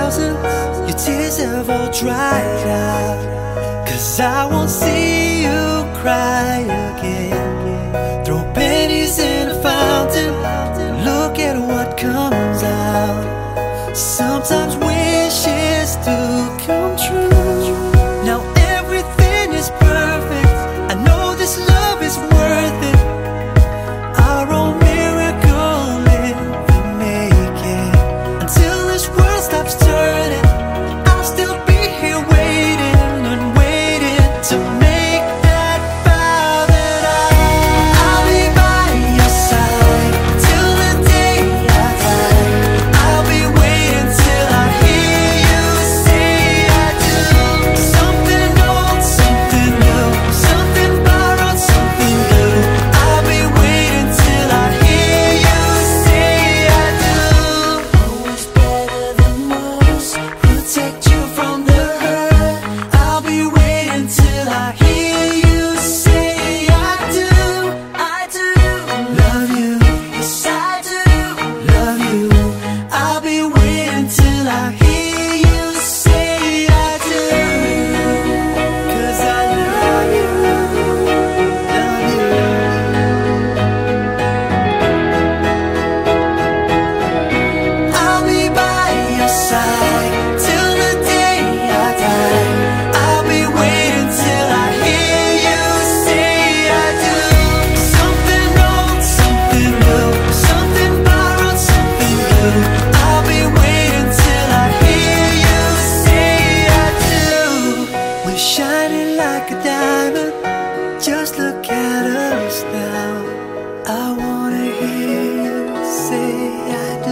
thousands, your tears have all dried out. 'Cause I won't see you cry again. Throw pennies in a fountain, look at what comes out. Sometimes wishes do come true. Now everything is perfect, I know this love is worth it. Our own miracle in the making. Until this world stops turning, I'll still be here waiting and waiting to make that vow that I'll be by your side till the day I die. I'll be waiting till I hear you say I do. Something old, something new, something borrowed, something new. I'll be waiting till I hear you say I do. Always better than most, protect you from the hurt. I'll be waiting till I hear you say I do. I do love you, yes I do love you. I'll be waiting till I hear you say I do. 'Cause I love you, love you. I'll be by your side till the day I die. I'll be waiting till I hear you say I do. Something old, something new, something borrowed, something new. I'll be waiting till I hear you say I do. We're shining like a diamond, just look at us now. I wanna hear you say I do.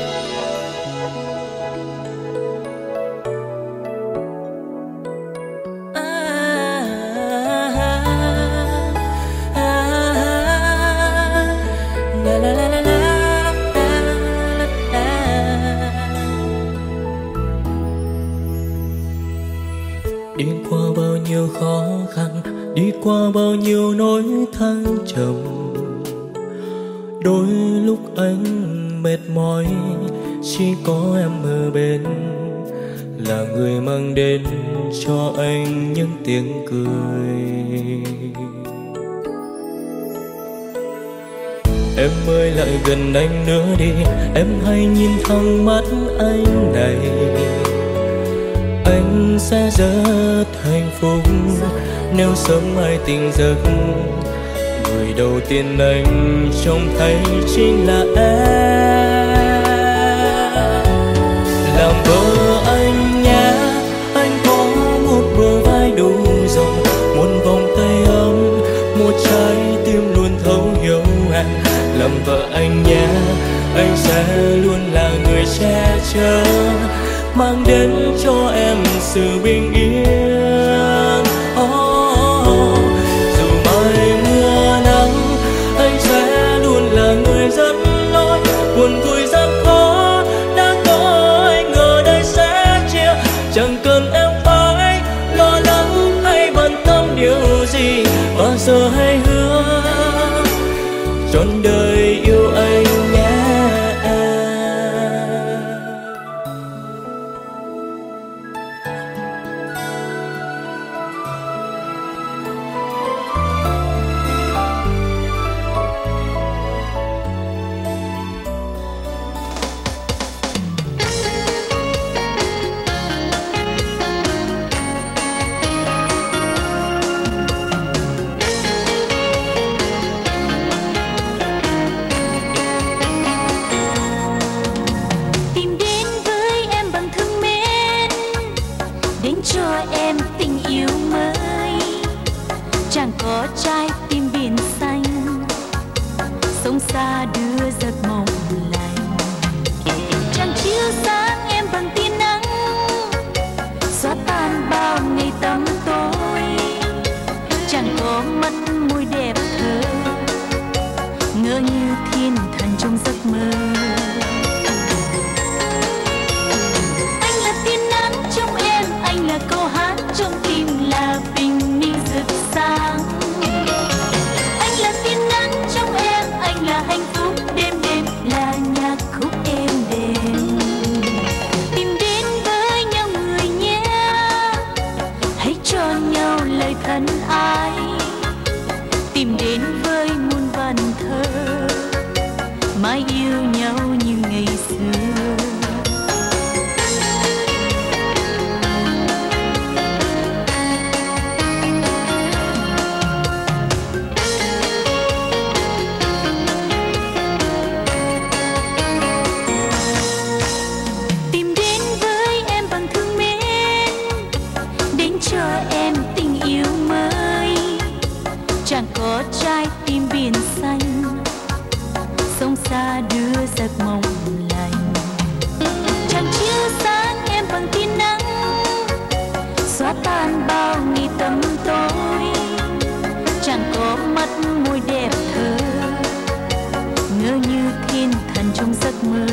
Đi qua bao nhiêu khó khăn, đi qua bao nhiêu nỗi thăng trầm. Đôi lúc anh mệt mỏi, chỉ có em ở bên, là người mang đến cho anh những tiếng cười. Em ơi lại gần anh nữa đi, em hãy nhìn thẳng mắt anh này. Anh sẽ rất hạnh phúc nếu sớm mai tỉnh giấc. Người đầu tiên anh trông thấy chính là em. Làm vợ anh nhé, anh có một bờ vai đủ rộng, một vòng tay ấm, một trái tim luôn thấu hiểu em. Làm vợ anh nhé, anh sẽ luôn là người che chở, mang đến cho em sự bình yên. Dù mai mưa nắng, anh sẽ luôn là người dẫn lối. Buồn vui gian khó đã có anh ở đây sẽ chia. Chẳng cần em phải lo lắng hay bận tâm điều gì, bao giờ hãy hứa trọn đời yêu anh nhé. Hạnh phúc đêm đêm là nhạc khúc êm đềm. thân ái, tìm đến với muôn vàn thơ, mãi yêu nhau như ngày xưa. Tìm đến với em bằng thương mến, đến cho em tình yêu mới. Chẳng có trái tim biển xanh, sông xa đưa giấc mộng lành. Chẳng chiếu sáng em bằng tia nắng, xóa tan bao ngày tăm tối. Chẳng có mắt môi đẹp thơ, ngỡ như thiên thần trong giấc mơ.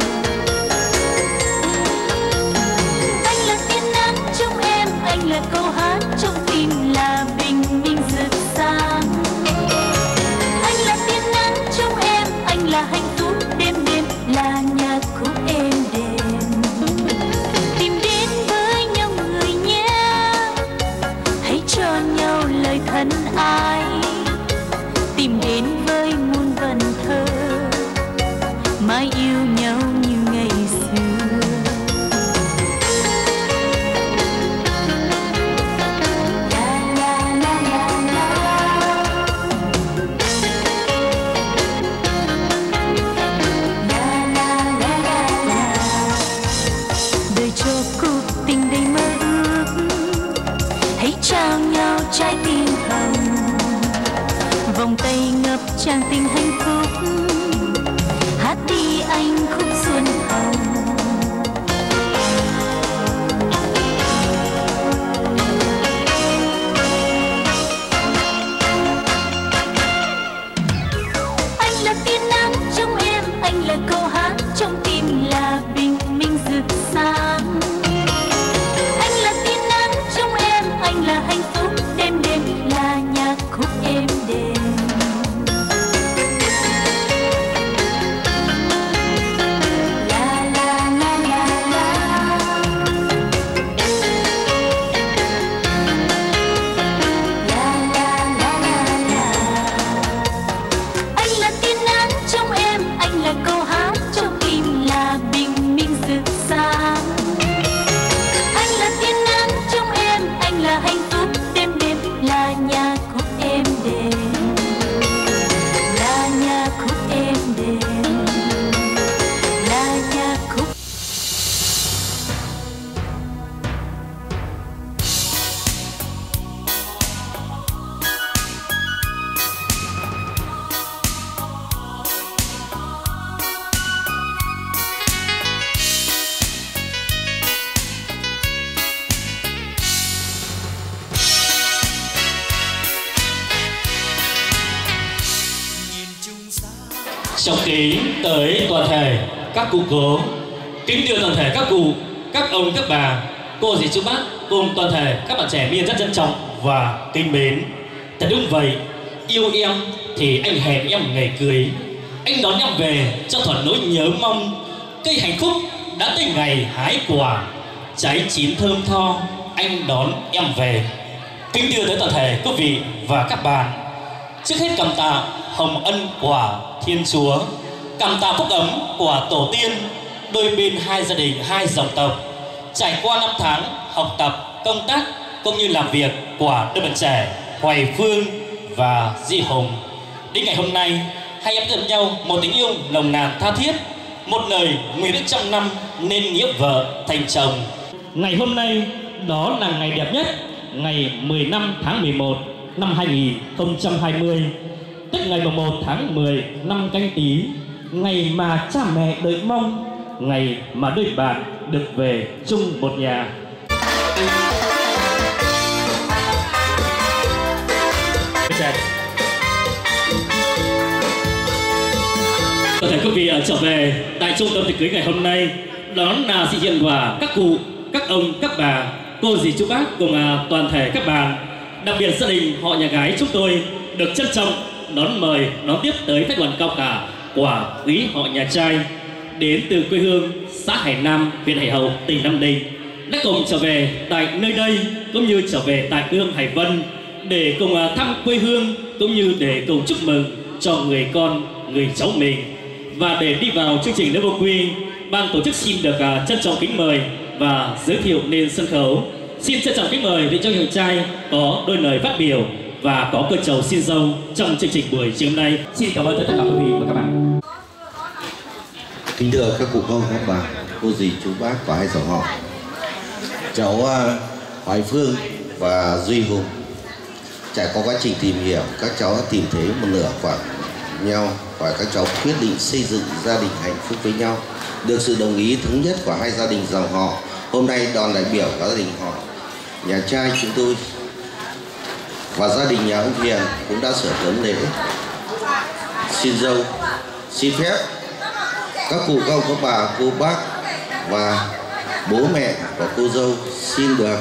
Anh là tia nắng trong em, anh là câu hát trong tim, là bình minh rực sáng. Anh là tia nắng trong em, anh là hạnh phúc đêm đêm, là nhạc khúc êm đềm. Tìm đến với nhau người nhé, hãy cho nhau lời thân ái. Tìm đến với muôn vần thơ, mãi yêu nhau như ngày xưa. Đời cho cuộc tình đầy mơ ước, hãy trao nhau trái tim hồng. Vòng tay ngập tràn tình hạnh phúc, hát đi anh khúc xuân hồng. Anh là tia nắng trong em, anh là câu hát trong tim, là bình minh rực sáng. Anh là tia nắng trong em, anh là hạnh phúc đêm đêm, là nhạc khúc êm đềm. La la la la la. La la la la la. Anh là tia nắng trong em, anh là câu hát trong tim, là bình minh rực sáng. Anh là tia nắng trong em, anh là hạnh phúc đêm đêm, là nhạc khúc êm đềm. Là nhạc khúc êm đềm. Là nhạc khúc. Trọng kính tới toàn thể các cụ cố, kính đưa toàn thể các cụ, các ông, các bà, cô dì chú bác cùng toàn thể các bạn trẻ miền rất trân trọng và kính mến. Thật đúng vậy, yêu em thì anh hẹn em ngày cưới, anh đón em về cho thuận nỗi nhớ mong. Cây hạnh phúc đã tới ngày hái quả, trái chín thơm tho, anh đón em về. Kính đưa tới toàn thể quý vị và các bạn, trước hết cảm tạ hồng ân của Thiên Chúa, cảm tạ phúc ấm của tổ tiên, đôi bên hai gia đình, hai dòng tộc. Trải qua 5 tháng học tập, công tác cũng như làm việc của đôi bạn trẻ Hoài Phương và Di Hùng, đến ngày hôm nay hai em gặp nhau một tình yêu nồng nàn tha thiết, một lời nguyện ước trăm năm nên nghĩa vợ thành chồng. Ngày hôm nay đó là ngày đẹp nhất, ngày 15 tháng 11 năm 2020, tức ngày 1 tháng 10 năm Canh Tý, ngày mà cha mẹ đợi mong, ngày mà đôi bạn được về chung một nhà. Có thể quý vị trở về tại trung tâm tiệc cưới ngày hôm nay, đó là sự hiện quả các cụ, các ông, các bà, cô dì chú bác cùng toàn thể các bạn, đặc biệt gia đình họ nhà gái chúng tôi được trân trọng đón mời đón tiếp tới khách đoàn cao cả của quý họ nhà trai đến từ quê hương xã Hải Nam, huyện Hải Hậu, tỉnh Nam Định, đã cùng trở về tại nơi đây cũng như trở về tại quê hương Hải Vân để cùng thăm quê hương cũng như để cùng chúc mừng cho người con, người cháu mình. Và để đi vào chương trình lễ vô quy, ban tổ chức xin được trân trọng kính mời và giới thiệu lên sân khấu. Xin trân trọng kính mời vị cho chàng trai có đôi lời phát biểu và có cờ trầu xin dâu trong chương trình buổi chiều hôm nay. Xin cảm ơn tất cả quý vị và các bạn. Kính thưa các cụ ông, các bà, cô dì, chú bác và hai dòng họ, cháu Hoài Phương và Duy Hùng trải qua quá trình tìm hiểu, các cháu đã tìm thấy một nửa khoảng nhau và các cháu quyết định xây dựng gia đình hạnh phúc với nhau. Được sự đồng ý thống nhất của hai gia đình dòng họ, hôm nay đoàn đại biểu của gia đình họ nhà trai chúng tôi và gia đình nhà ông Hiền cũng đã sửa tấu lễ xin dâu. Xin phép các cụ các ông, các bà, cô bác và bố mẹ và cô dâu xin được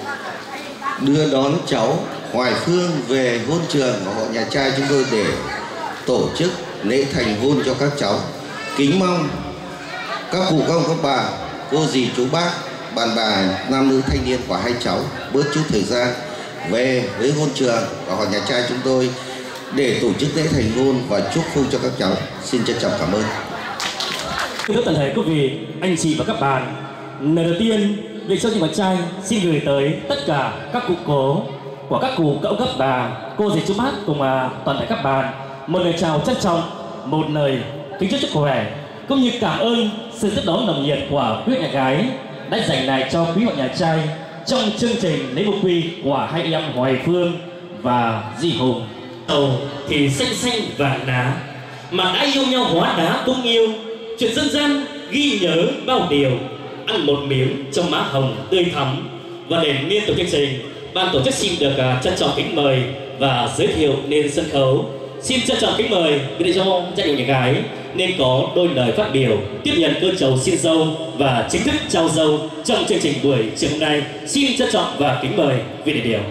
đưa đón cháu Hoài Phương về hôn trường của họ nhà trai chúng tôi để tổ chức lễ thành hôn cho các cháu. Kính mong các cụ các ông, các bà, cô dì, chú bác, bạn bè, nam nữ thanh niên của hai cháu bớt chút thời gian về với hôn trường của họ nhà trai chúng tôi để tổ chức lễ thành hôn và chúc phúc cho các cháu. Xin trân trọng cảm ơn. Thưa toàn thể quý vị, anh chị và các bạn, lời đầu tiên, việc cho những bạn trai xin gửi tới tất cả các cụ cố của các cụ, các ông, các bà, cô dì, chú bác cùng toàn thể các bạn một lời chào trân trọng, một lời kính chúc sức khỏe, cũng như cảm ơn sự tiếp đón nồng nhiệt của quý nhà gái đã dành lại cho quý họ nhà trai trong chương trình lễ vô quy của hai em Hoài Phương và Duy Hùng. Đầu thì xanh xanh vàng đá, mà đã yêu nhau hóa đá cũng yêu. Chuyện dân gian ghi nhớ bao điều, ăn một miếng trong má hồng tươi thắm. Và để liên tục chương trình, ban tổ chức xin được trân trọng kính mời và giới thiệu lên sân khấu. Xin trân trọng kính mời để cho gia đình nhà gái nên có đôi lời phát biểu tiếp nhận cơn trầu xin dâu và chính thức trao dâu trong chương trình buổi chiều hôm nay. Xin trân trọng và kính mời vị đại biểu.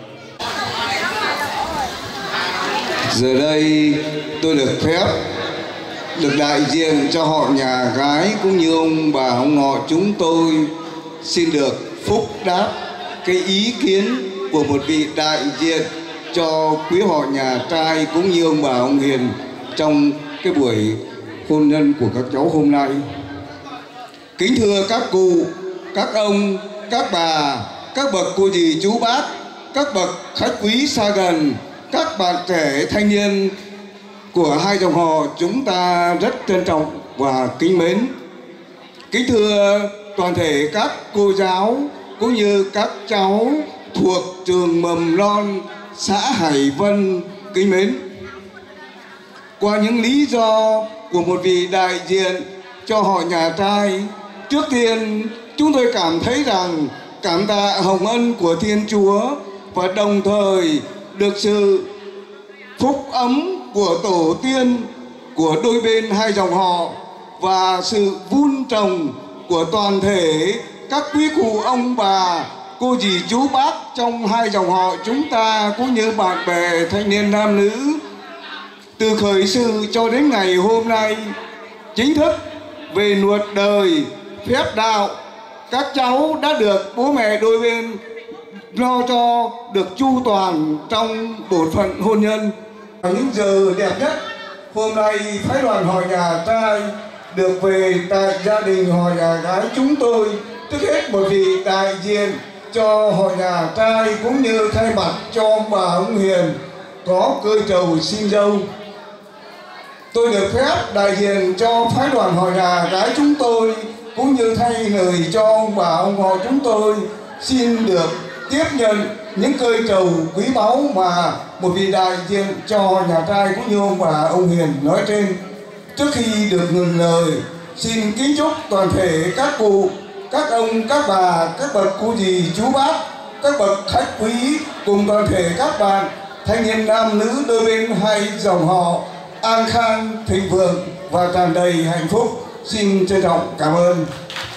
Giờ đây tôi được phép được đại diện cho họ nhà gái cũng như ông bà ông họ chúng tôi xin được phúc đáp cái ý kiến của một vị đại diện cho quý họ nhà trai cũng như ông bà ông Hiền trong cái buổi hôn nhân của các cháu hôm nay. Kính thưa các cụ, các ông, các bà, các bậc cô dì chú bác, các bậc khách quý xa gần, các bạn trẻ thanh niên của hai dòng họ chúng ta rất trân trọng và kính mến. Kính thưa toàn thể các cô giáo cũng như các cháu thuộc trường mầm non xã Hải Vân kính mến. Qua những lý do của một vị đại diện cho họ nhà trai, trước tiên chúng tôi cảm thấy rằng cảm tạ hồng ân của Thiên Chúa và đồng thời được sự phúc ấm của tổ tiên của đôi bên hai dòng họ và sự vun trồng của toàn thể các quý cụ ông bà, cô dì chú bác trong hai dòng họ chúng ta cũng như bạn bè thanh niên nam nữ. Từ khởi sự cho đến ngày hôm nay, chính thức về luật đời, phép đạo, các cháu đã được bố mẹ đôi bên lo cho được chu toàn trong bổn phận hôn nhân. Những giờ đẹp nhất, hôm nay phái đoàn họ nhà trai được về tại gia đình họ nhà gái chúng tôi. Trước hết một vị đại diện cho họ nhà trai cũng như thay mặt cho ông bà ông Hiền có cơi trầu xin dâu. Tôi được phép đại diện cho phái đoàn họ nhà gái chúng tôi cũng như thay lời cho ông bà ông họ chúng tôi xin được tiếp nhận những cơi trầu quý báu mà một vị đại diện cho nhà trai cũng như ông bà ông Hiền nói trên. Trước khi được ngừng lời, xin kính chúc toàn thể các cụ, các ông, các bà, các bậc cô dì, chú bác, các bậc khách quý cùng toàn thể các bạn thanh niên nam nữ đôi bên hai dòng họ an khang, thịnh vượng và tràn đầy hạnh phúc. Xin trân trọng cảm ơn.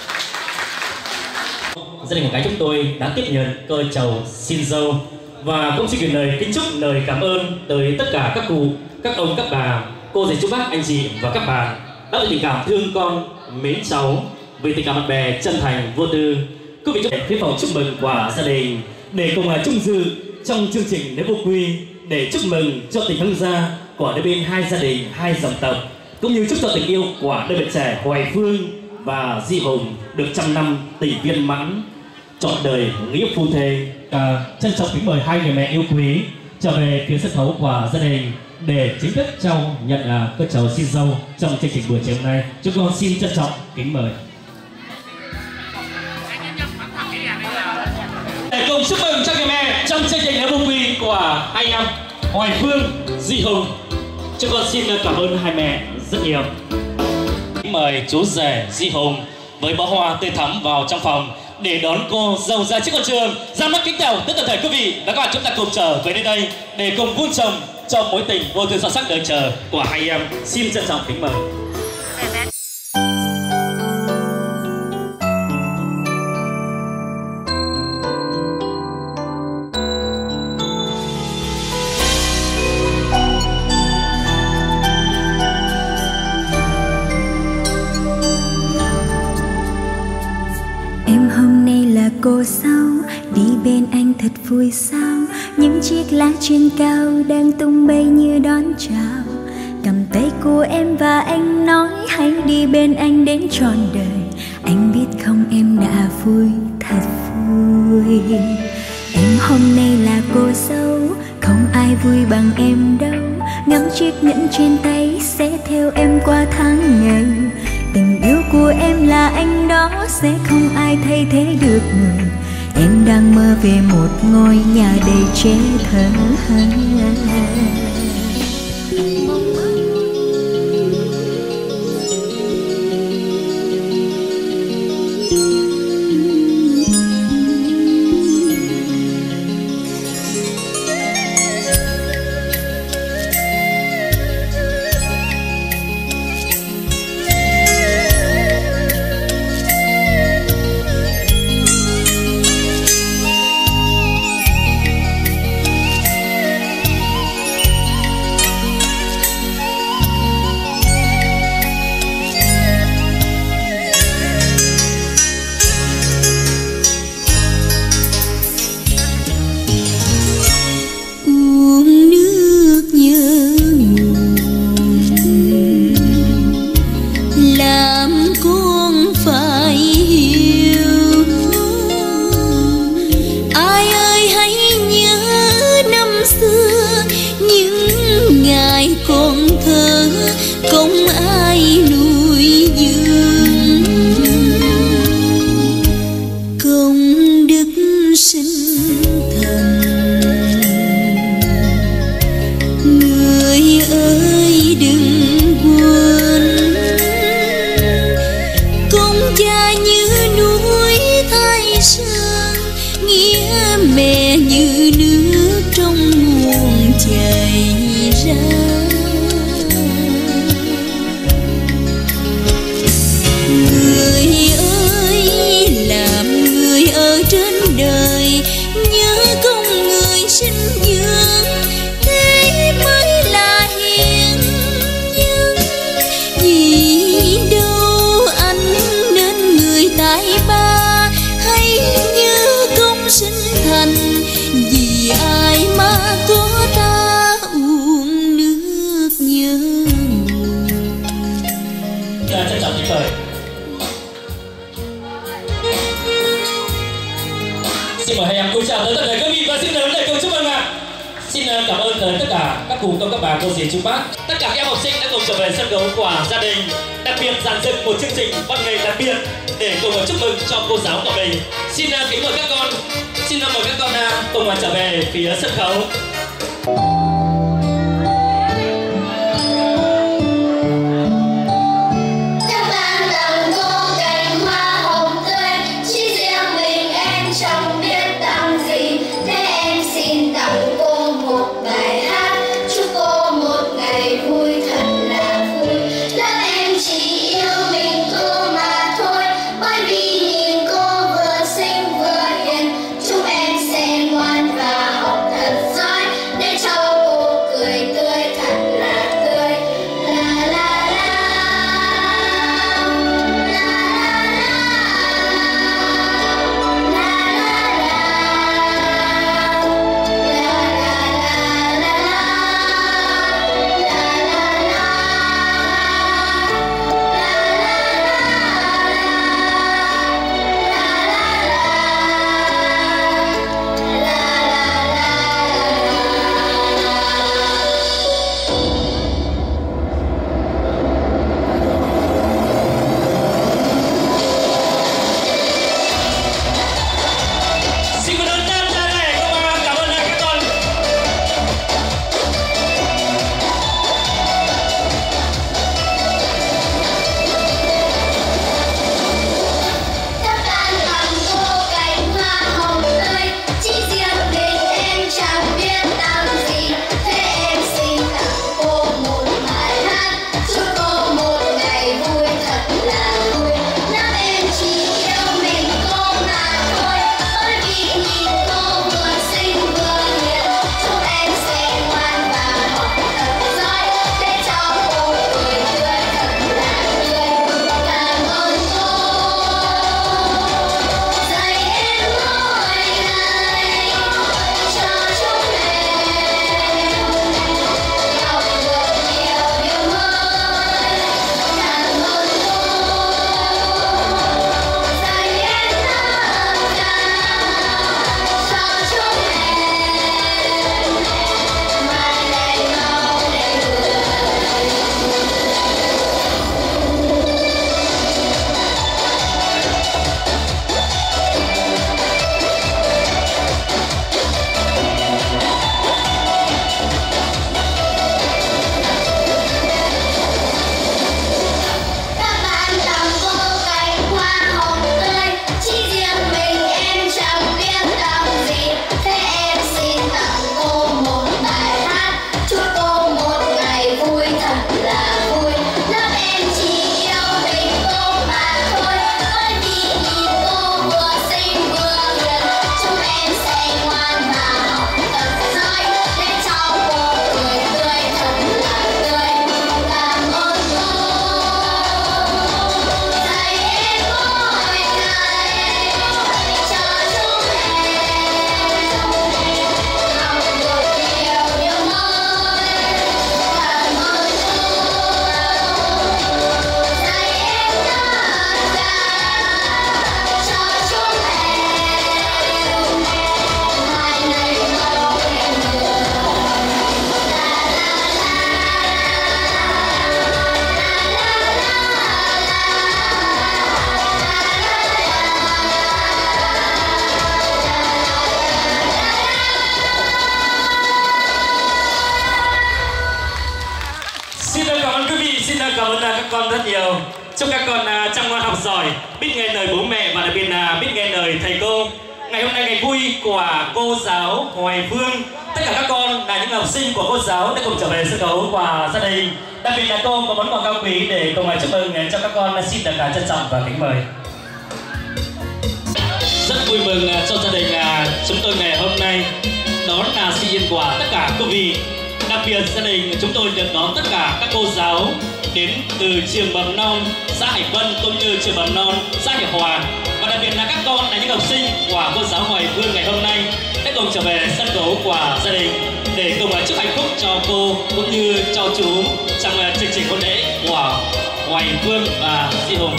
Gia đình của gái chúng tôi đã tiếp nhận cơi trầu xin dâu và cũng xin gửi lời kính chúc, lời cảm ơn tới tất cả các cụ, các ông, các bà, cô dì, chú bác, anh chị và các bạn đã tình cảm thương con, mến cháu, vì tình cảm bạn bè chân thành vô tư. Quý vị chúc phía phòng chúc mừng của gia đình để cùng chung dự trong chương trình Nếu Vô Quy để chúc mừng cho tình hương gia của đôi bên hai gia đình, hai dòng tộc, cũng như chúc cho tình yêu của đôi bạn trẻ Hoài Phương và Di Hùng được trăm năm tình viên mãn, trọn đời nghĩa phu thê. Trân trọng kính mời hai người mẹ yêu quý trở về phía sân khấu của gia đình để chính thức trao nhận cơ trầu xin dâu trong chương trình buổi chiều hôm nay. Chúng con xin trân trọng kính mời. Để cùng chúc mừng cho người mẹ trong chương trình Nếu Vô Quy của hai em Hoài Phương, Di Hùng. Chúng con xin cảm ơn hai mẹ rất nhiều. Mời chú rể Di Hùng với bó hoa tươi thắm vào trong phòng để đón cô dâu ra trước con trường. Ra mắt kính chào tất cả thể quý vị và các bạn, chúng ta cùng trở về đến đây để cùng vun trồng cho mối tình vô tư son sắc đợi chờ của hai em. Xin trân trọng kính mời. Cô sao đi bên anh thật vui sao, những chiếc lá trên cao đang tung bay như đón chào. Cầm tay của em và anh nói hãy đi bên anh đến trọn đời. Anh biết không em đã vui thật vui. Em hôm nay là cô dâu, không ai vui bằng em đâu. Ngắm chiếc nhẫn trên tay sẽ theo em qua tháng ngày. Tình yêu của em là anh đó, sẽ không ai thay thế được người. Em đang mơ về một ngôi nhà đầy trẻ thơ. Xin mời hai em cùng chào tới tất cả quý vị và xin đến để cùng chúc mừng ạ. Xin cảm ơn tất cả các cụ công các bà cô dì chú bác, tất cả các em học sinh đã cùng trở về sân khấu của gia đình, đặc biệt dàn dựng một chương trình văn nghệ đặc biệt để cùng chúc mừng cho cô giáo của mình. Xin kính mời các con, xin mời các con cùng trở về phía sân khấu. dâu. Chúc các con chăm ngoan học giỏi, biết nghe lời bố mẹ và đặc biệt là biết nghe lời thầy cô. Ngày hôm nay ngày vui của cô giáo Hoài Phương. Tất cả các con là những học sinh của cô giáo đã cùng trở về sân khấu của gia đình. Đặc biệt là cô có món quà cao quý để cùng chúc mừng cho các con, xin được trân trọng và kính mời. Rất vui mừng cho gia đình chúng tôi ngày hôm nay đó là sự yên của tất cả quý vị. Đặc biệt gia đình chúng tôi được đón tất cả các cô giáo đến từ trường mầm non xã Hải Vân cũng như trường mầm non xã Hiệp Hòa, và đặc biệt là các con là những học sinh của cô giáo Hoài Phương ngày hôm nay đã cùng trở về sân khấu của gia đình để cùng chúc hạnh phúc cho cô cũng như cho chú trong chương trình hôn lễ của Hoài Phương và Di Hùng.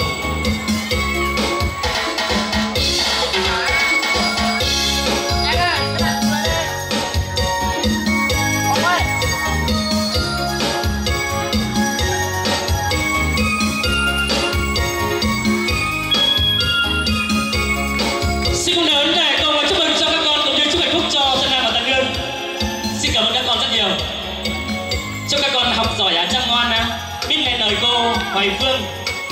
Chúc các con học giỏi chăm ngoan biết nghe lời cô Hoài Phương.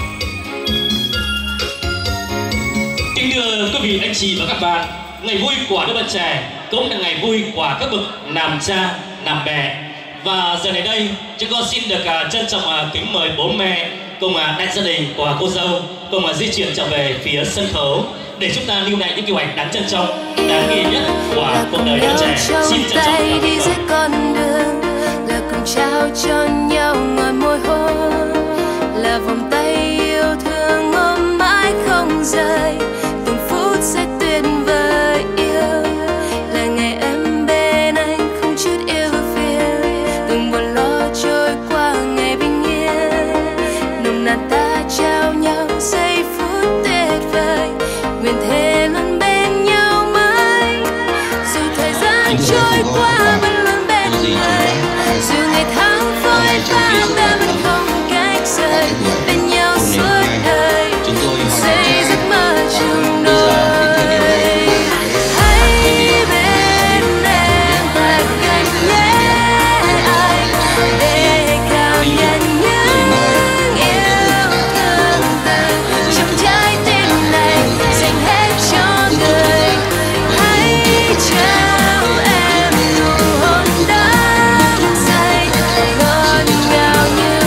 Kính thưa quý vị anh chị và các bạn, ngày vui của đứa bạn trẻ cũng là ngày vui của các bậc làm cha làm mẹ. Và giờ này đây chúng con xin được trân trọng kính mời bố mẹ cùng đại gia đình của cô dâu cùng di chuyển trở về phía sân khấu để chúng ta lưu lại những kế hoạch đáng trân trọng, đáng ghi nhất của cuộc đời đứa trẻ. Xin trân trọng đi giữa con đường, là cùng trao cho nhau ngọt môi hôn, là vòng tay yêu thương ôm mãi không rời, từng phút sẽ tuyệt vời yêu, là ngày em bên anh không chút yêu phiền, từng buồn lo trôi qua ngày bình yên, nồng nàn ta trao nhau giây phút tuyệt vời, nguyện thề luôn bên nhau mãi, dù thời gian trôi qua vẫn luôn bên người, dù ngày tháng vội vã ta vẫn không cách rời bên nhau suốt đời, xây giấc mơ chung đôi. Hãy bên em thật gần nhé anh, để cảm nhận những yêu thương từng trong trái tim này dành hết cho người. Hãy trao em nụ hôn đắm say ngọt ngào như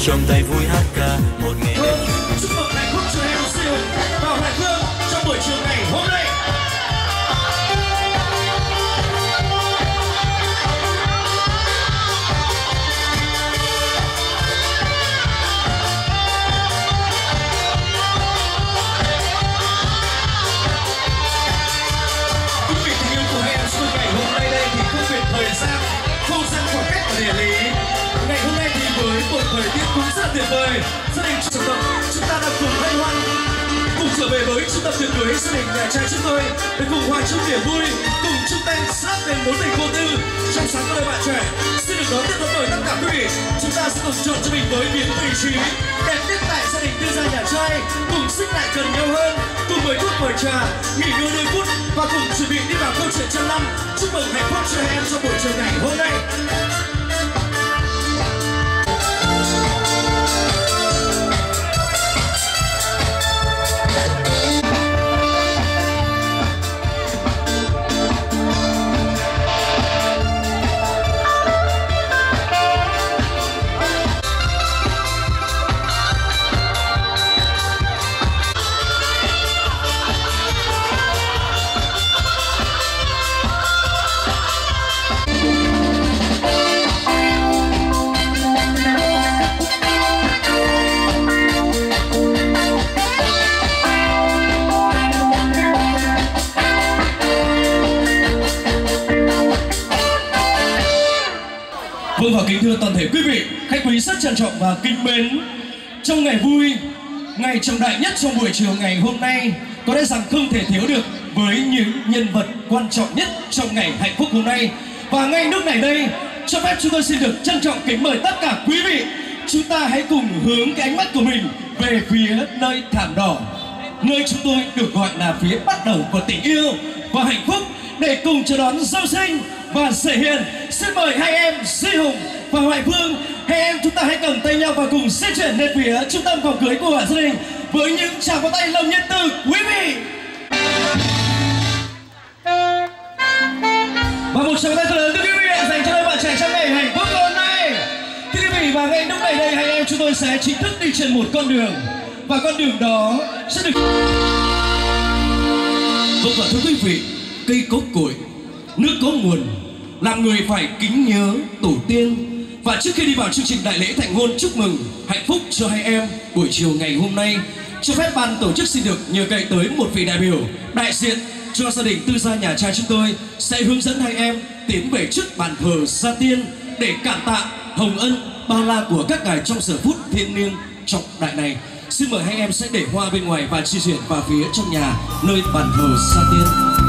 trong tay vui hát ca một ngày. Chúc mừng hạnh phúc cho em siêu và Hoài Phương trong buổi chiều ngày hôm nay. Quý vị tình yêu của hai em siêu ngày hôm nay đây thì không biệt thời gian, không gian, khoảng cách và địa lý. Ngày hôm nay thì với một thời tiết cũng rất tuyệt vời, gia đình chúng ta đã cùng hân hoan cùng trở về với trung tâm tiệc cưới gia đình nhà trai chúng tôi để cùng hòa chung niềm vui, cùng chung tay sát lên mối tình vô tư trong sáng của đời bạn trẻ. Xin được đón tiếp đón mời tất cả quý vị, chúng ta sẽ cùng chọn cho mình với miếng vị trí đẹp nhất tại gia đình tư gia nhà trai, cùng xích lại gần nhau hơn, cùng mời thuốc mời trà, nghỉ ngơi đôi phút và cùng chuẩn bị đi vào câu chuyện trăm năm. Chúc mừng hạnh phúc cho hai em trong buổi chiều ngày hôm nay. Vâng, và kính thưa toàn thể quý vị, khách quý rất trân trọng và kính mến, trong ngày vui, ngày trọng đại nhất trong buổi chiều ngày hôm nay, có lẽ rằng không thể thiếu được với những nhân vật quan trọng nhất trong ngày hạnh phúc hôm nay. Và ngay lúc này đây, cho phép chúng tôi xin được trân trọng kính mời tất cả quý vị, chúng ta hãy cùng hướng cái ánh mắt của mình về phía nơi thảm đỏ, nơi chúng tôi được gọi là phía bắt đầu của tình yêu và hạnh phúc, để cùng chờ đón dâu sinh và rể hiền. Xin mời hai em Duy Hùng và Hoài Phương, hai em chúng ta hãy cầm tay nhau và cùng di chuyển lên phía trung tâm phòng cưới của gia đình với những tràng pháo tay nồng nhiệt từ quý vị. Và một tràng tay thật lớn từ quý vị dành cho đôi bạn trẻ trong ngày hạnh phúc hôm nay. Thưa quý vị, và ngay lúc này đây hai em chúng tôi sẽ chính thức đi trên một con đường, và con đường đó sẽ được. Vâng, và thưa quý vị, cây có cội, nước có nguồn, làm người phải kính nhớ tổ tiên. Và trước khi đi vào chương trình đại lễ thành hôn chúc mừng hạnh phúc cho hai em buổi chiều ngày hôm nay, cho phép ban tổ chức xin được nhờ cậy tới một vị đại biểu đại diện cho gia đình tư gia nhà trai chúng tôi sẽ hướng dẫn hai em tiến về trước bàn thờ gia tiên để cảm tạ hồng ân bao la của các ngài trong giờ phút thiêng liêng trọng đại này. Xin mời hai em sẽ để hoa bên ngoài và di chuyển vào phía trong nhà nơi bàn thờ gia tiên.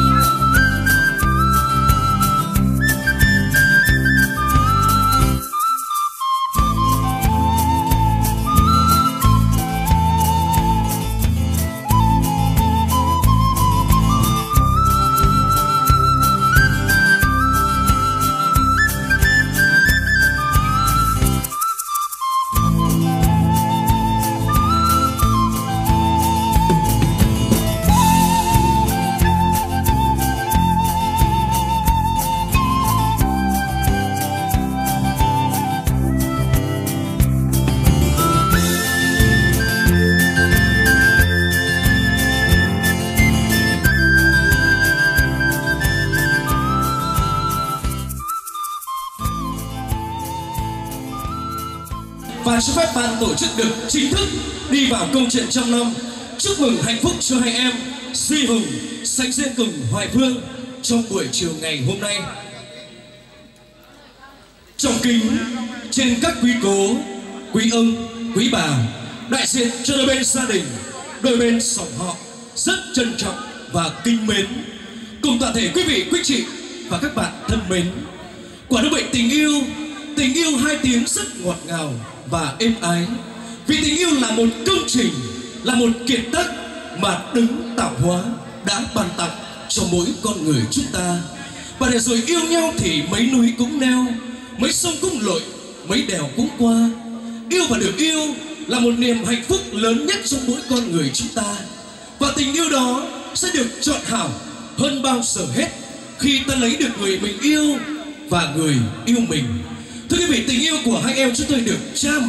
Và cho phép ban tổ chức được chính thức đi vào câu chuyện trăm năm. Chúc mừng hạnh phúc cho hai em Duy Hùng sánh duyên cùng Hoài Phương trong buổi chiều ngày hôm nay. Trọng kính trên các quý cố, quý ông, quý bà, đại diện cho đôi bên gia đình, đôi bên dòng họ rất trân trọng và kính mến, cùng toàn thể quý vị, quý chị và các bạn thân mến. Quả đôi bệnh tình yêu hai tiếng rất ngọt ngào và êm ái. Vì tình yêu là một công trình, là một kiệt tác mà đấng tạo hóa đã ban tặng cho mỗi con người chúng ta. Và để rồi yêu nhau thì mấy núi cũng neo, mấy sông cũng lội, mấy đèo cũng qua. Yêu và được yêu là một niềm hạnh phúc lớn nhất trong mỗi con người chúng ta. Và tình yêu đó sẽ được chọn hảo hơn bao giờ hết khi ta lấy được người mình yêu và người yêu mình. Thưa quý vị, tình yêu của hai em chúng tôi được cha mẹ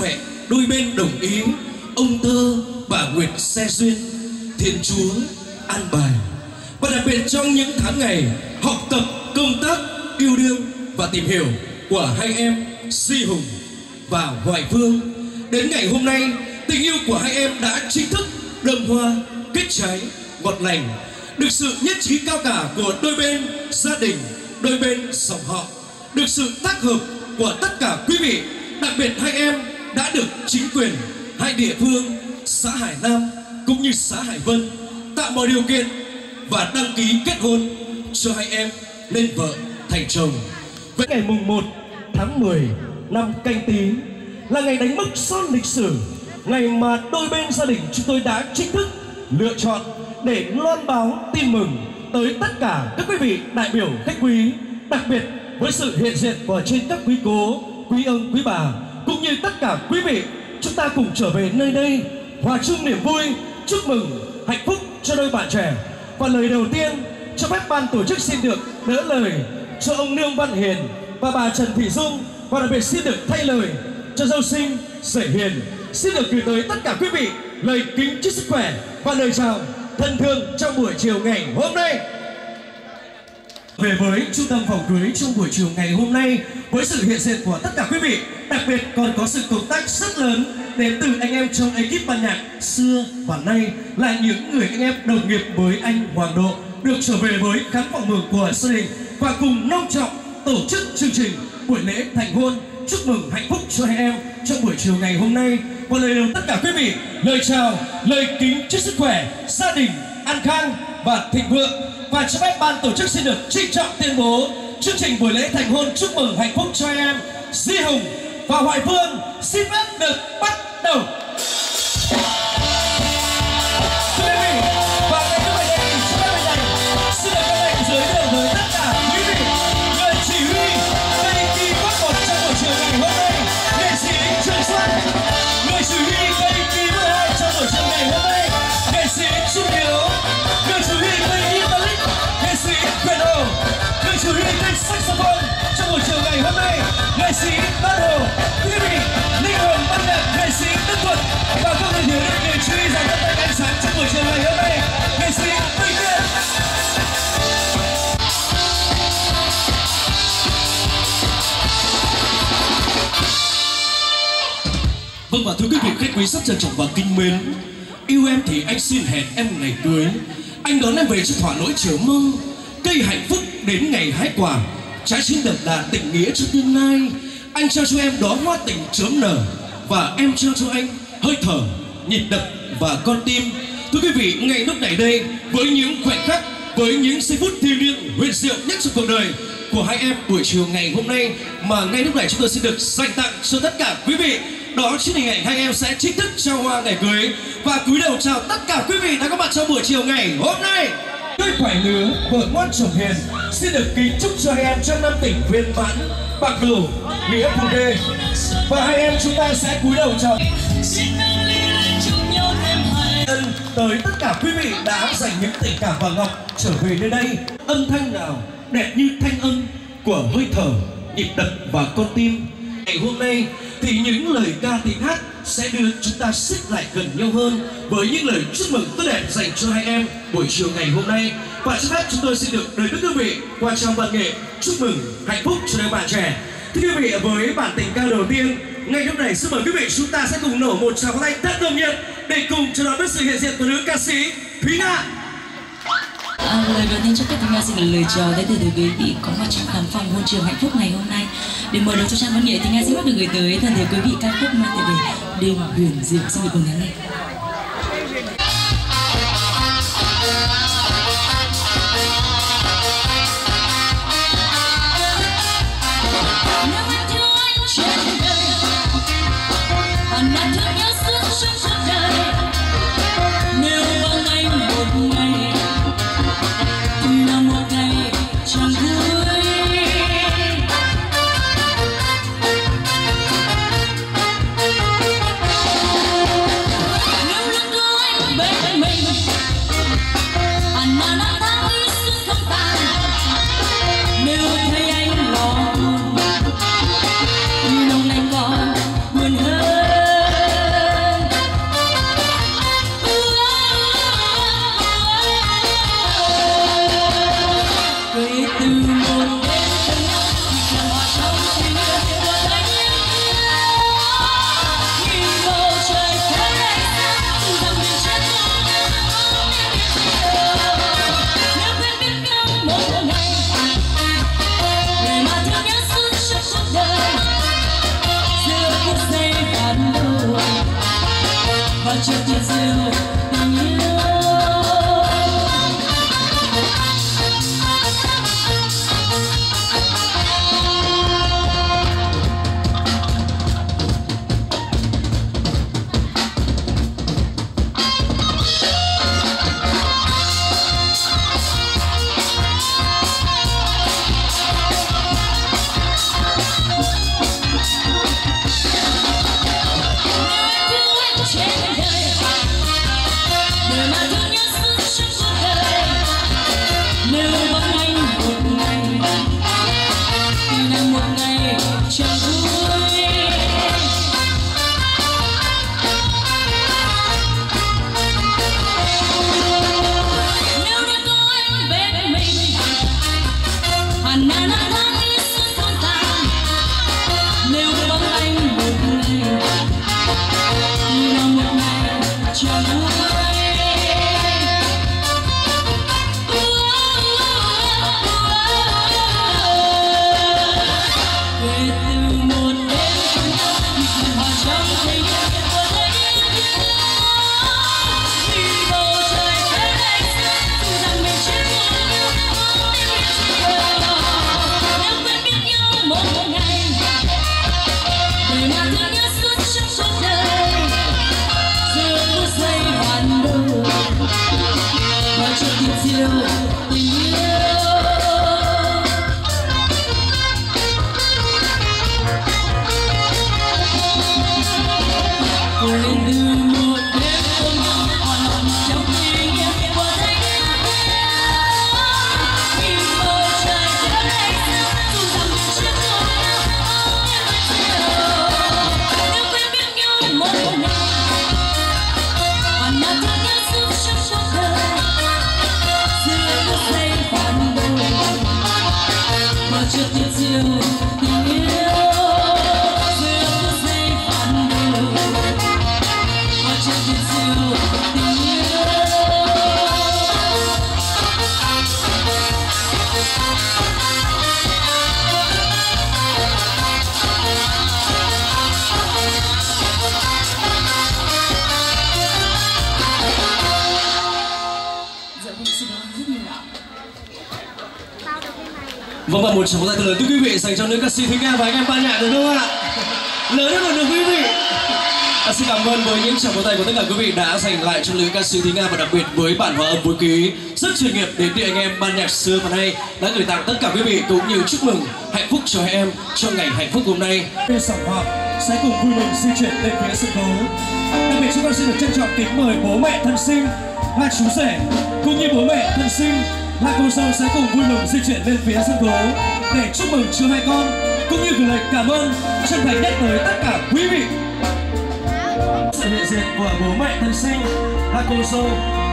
đôi bên đồng ý. Ông Thơ, bà Nguyệt xe duyên, Thiên Chúa an bài. Và đặc biệt trong những tháng ngày học tập, công tác, yêu đương và tìm hiểu của hai em Duy Hùng và Hoài Phương, đến ngày hôm nay tình yêu của hai em đã chính thức đơm hoa kết trái ngọt lành, được sự nhất trí cao cả của đôi bên gia đình, đôi bên dòng họ, được sự tác hợp của tất cả quý vị. Đặc biệt hai em đã được chính quyền hai địa phương xã Hải Nam cũng như xã Hải Vân tạo mọi điều kiện và đăng ký kết hôn cho hai em lên vợ thành chồng. Với ngày mùng 1 tháng 10 năm Canh Tý là ngày đánh mốc son lịch sử, ngày mà đôi bên gia đình chúng tôi đã chính thức lựa chọn để loan báo tin mừng tới tất cả các quý vị đại biểu khách quý, đặc biệt với sự hiện diện của trên các quý cố, quý ông, quý bà cũng như tất cả quý vị. Chúng ta cùng trở về nơi đây hòa chung niềm vui, chúc mừng hạnh phúc cho đôi bạn trẻ. Và lời đầu tiên cho phép ban tổ chức xin được đỡ lời cho ông Nương Văn Hiền và bà Trần Thị Dung, và đặc biệt xin được thay lời cho dâu sinh Sể Hiền. Xin được gửi tới tất cả quý vị lời kính chúc sức khỏe và lời chào thân thương trong buổi chiều ngày hôm nay. Về với trung tâm phòng cưới trong buổi chiều ngày hôm nay, với sự hiện diện của tất cả quý vị, đặc biệt còn có sự công tác rất lớn đến từ anh em trong ekip ban nhạc xưa và nay, là những người anh em đồng nghiệp với anh Hoàng Độ, được trở về với khán phòng mừng của gia đình và cùng long trọng tổ chức chương trình buổi lễ thành hôn, chúc mừng hạnh phúc cho hai em trong buổi chiều ngày hôm nay. Và lời đầu tất cả quý vị, lời chào, lời kính chúc sức khỏe, gia đình an khang và thịnh vượng. Và cho phép ban tổ chức xin được trịnh trọng tuyên bố chương trình buổi lễ thành hôn chúc mừng hạnh phúc cho em Duy Hùng và Hoài Phương xin phép được bắt đầu. Thưa quý vị, và ngày hôm nay thì chúng ta bên này xin được các anh giới thiệu với tất cả quý vị người chỉ huy cây kỳ bước một trong buổi chiều ngày hôm nay, nghệ sĩ Trường Xuân. Người chỉ huy cây kỳ bước hai trong buổi chiều ngày hôm nay, nghệ sĩ Trung Hiếu. Người chỉ huy cây Italic, nghệ sĩ Quyền Hồ. Người chỉ huy cây saxophone trong buổi chiều ngày hôm nay, nghệ sĩ Đan Hồ. Quý vị, linh hồn ban nhạc nghệ sĩ Đức Thuận, và không thể thiếu được người chỉ huy dàn tay ánh sáng trong buổi chiều ngày hôm nay, nghệ sĩ Minh Tiên. Vâng, và thưa quý vị khách quý rất trân trọng và kính mến, yêu em thì anh xin hẹn em ngày cưới, anh đón em về cho thỏa nỗi chờ mong, cây hạnh phúc đến ngày hái quả, trái tim đậm đà tình nghĩa cho tương lai. Anh trao cho em đó hoa tình chớm nở, và em trao cho anh hơi thở, nhịp đập và con tim. Thưa quý vị, ngay lúc này đây, với những khoảnh khắc, với những giây phút thiêng liêng huyền diệu nhất trong cuộc đời của hai em buổi chiều ngày hôm nay, mà ngay lúc này chúng tôi xin được dành tặng cho tất cả quý vị, đó chính hình ảnh hai em sẽ chính thức trao hoa ngày cưới. Và cúi đầu chào tất cả quý vị đã có mặt trong buổi chiều ngày hôm nay. Đôi quải lứa vợ ngoan chồng hiền xin được kính chúc cho hai em trăm năm tình viên mãn, bạc đầu nghĩa phù đê. Và hai em chúng ta sẽ cúi đầu chào ân tới tất cả quý vị đã dành những tình cảm và ngọc trở về nơi đây. Âm thanh nào đẹp như thanh âm của hơi thở, nhịp đập và con tim. Ngày hôm nay thì những lời ca tiếng hát sẽ đưa chúng ta xích lại gần nhau hơn với những lời chúc mừng tốt đẹp dành cho hai em buổi chiều ngày hôm nay. Và trước hết chúng tôi xin được đời quý vị qua trong văn nghệ chúc mừng hạnh phúc cho đôi bạn trẻ. Thưa quý vị, với bản tình ca đầu tiên, ngay lúc này xin mời quý vị chúng ta sẽ cùng nổ một tràng pháo tay thật nồng nhiệt để cùng chào đón với sự hiện diện của nữ ca sĩ Thúy Nga. Lời đầu tiên cho phép Thúy Nga xin là lời chào đến từ quý vị có mặt trong khán phòng hôn trường hạnh phúc ngày hôm nay. Để mở đầu cho trang văn nghệ, Thúy Nga xin phép được gửi tới toàn thể quý vị ca khúc mang tựa đề Đêm Huyền Diệu. Xin mời cùng lắng nghe. Nếu và chưa tuyệt diệu tình yêu. Vâng, và một tràng pháo tay thật lớn thưa quý vị dành cho nữ ca sĩ Thúy Nga và anh em ban nhạc được không ạ? Lớn hơn được quý vị. Xin cảm ơn với những tràng pháo tay của tất cả quý vị đã dành lại cho nữ ca sĩ Thúy Nga và đặc biệt với bản hòa âm phối khí rất chuyên nghiệp đến từ anh em ban nhạc xưa và nay đã gửi tặng tất cả quý vị cũng như chúc mừng hạnh phúc cho hai em trong ngày hạnh phúc hôm nay. Sòng Họp sẽ cùng vui mừng di chuyển lên phía sân khấu. Đặc biệt chúng con xin được trân trọng kính mời bố mẹ thân sinh, hai chú rể cũng như bố mẹ thân sinh là cô dâu sẽ cùng vui mừng di chuyển lên phía sân khấu để chúc mừng cho hai con cũng như gửi lời cảm ơn chân thành nhất tới tất cả quý vị. Sự hiện diện của bố mẹ thân sinh là cô dâu.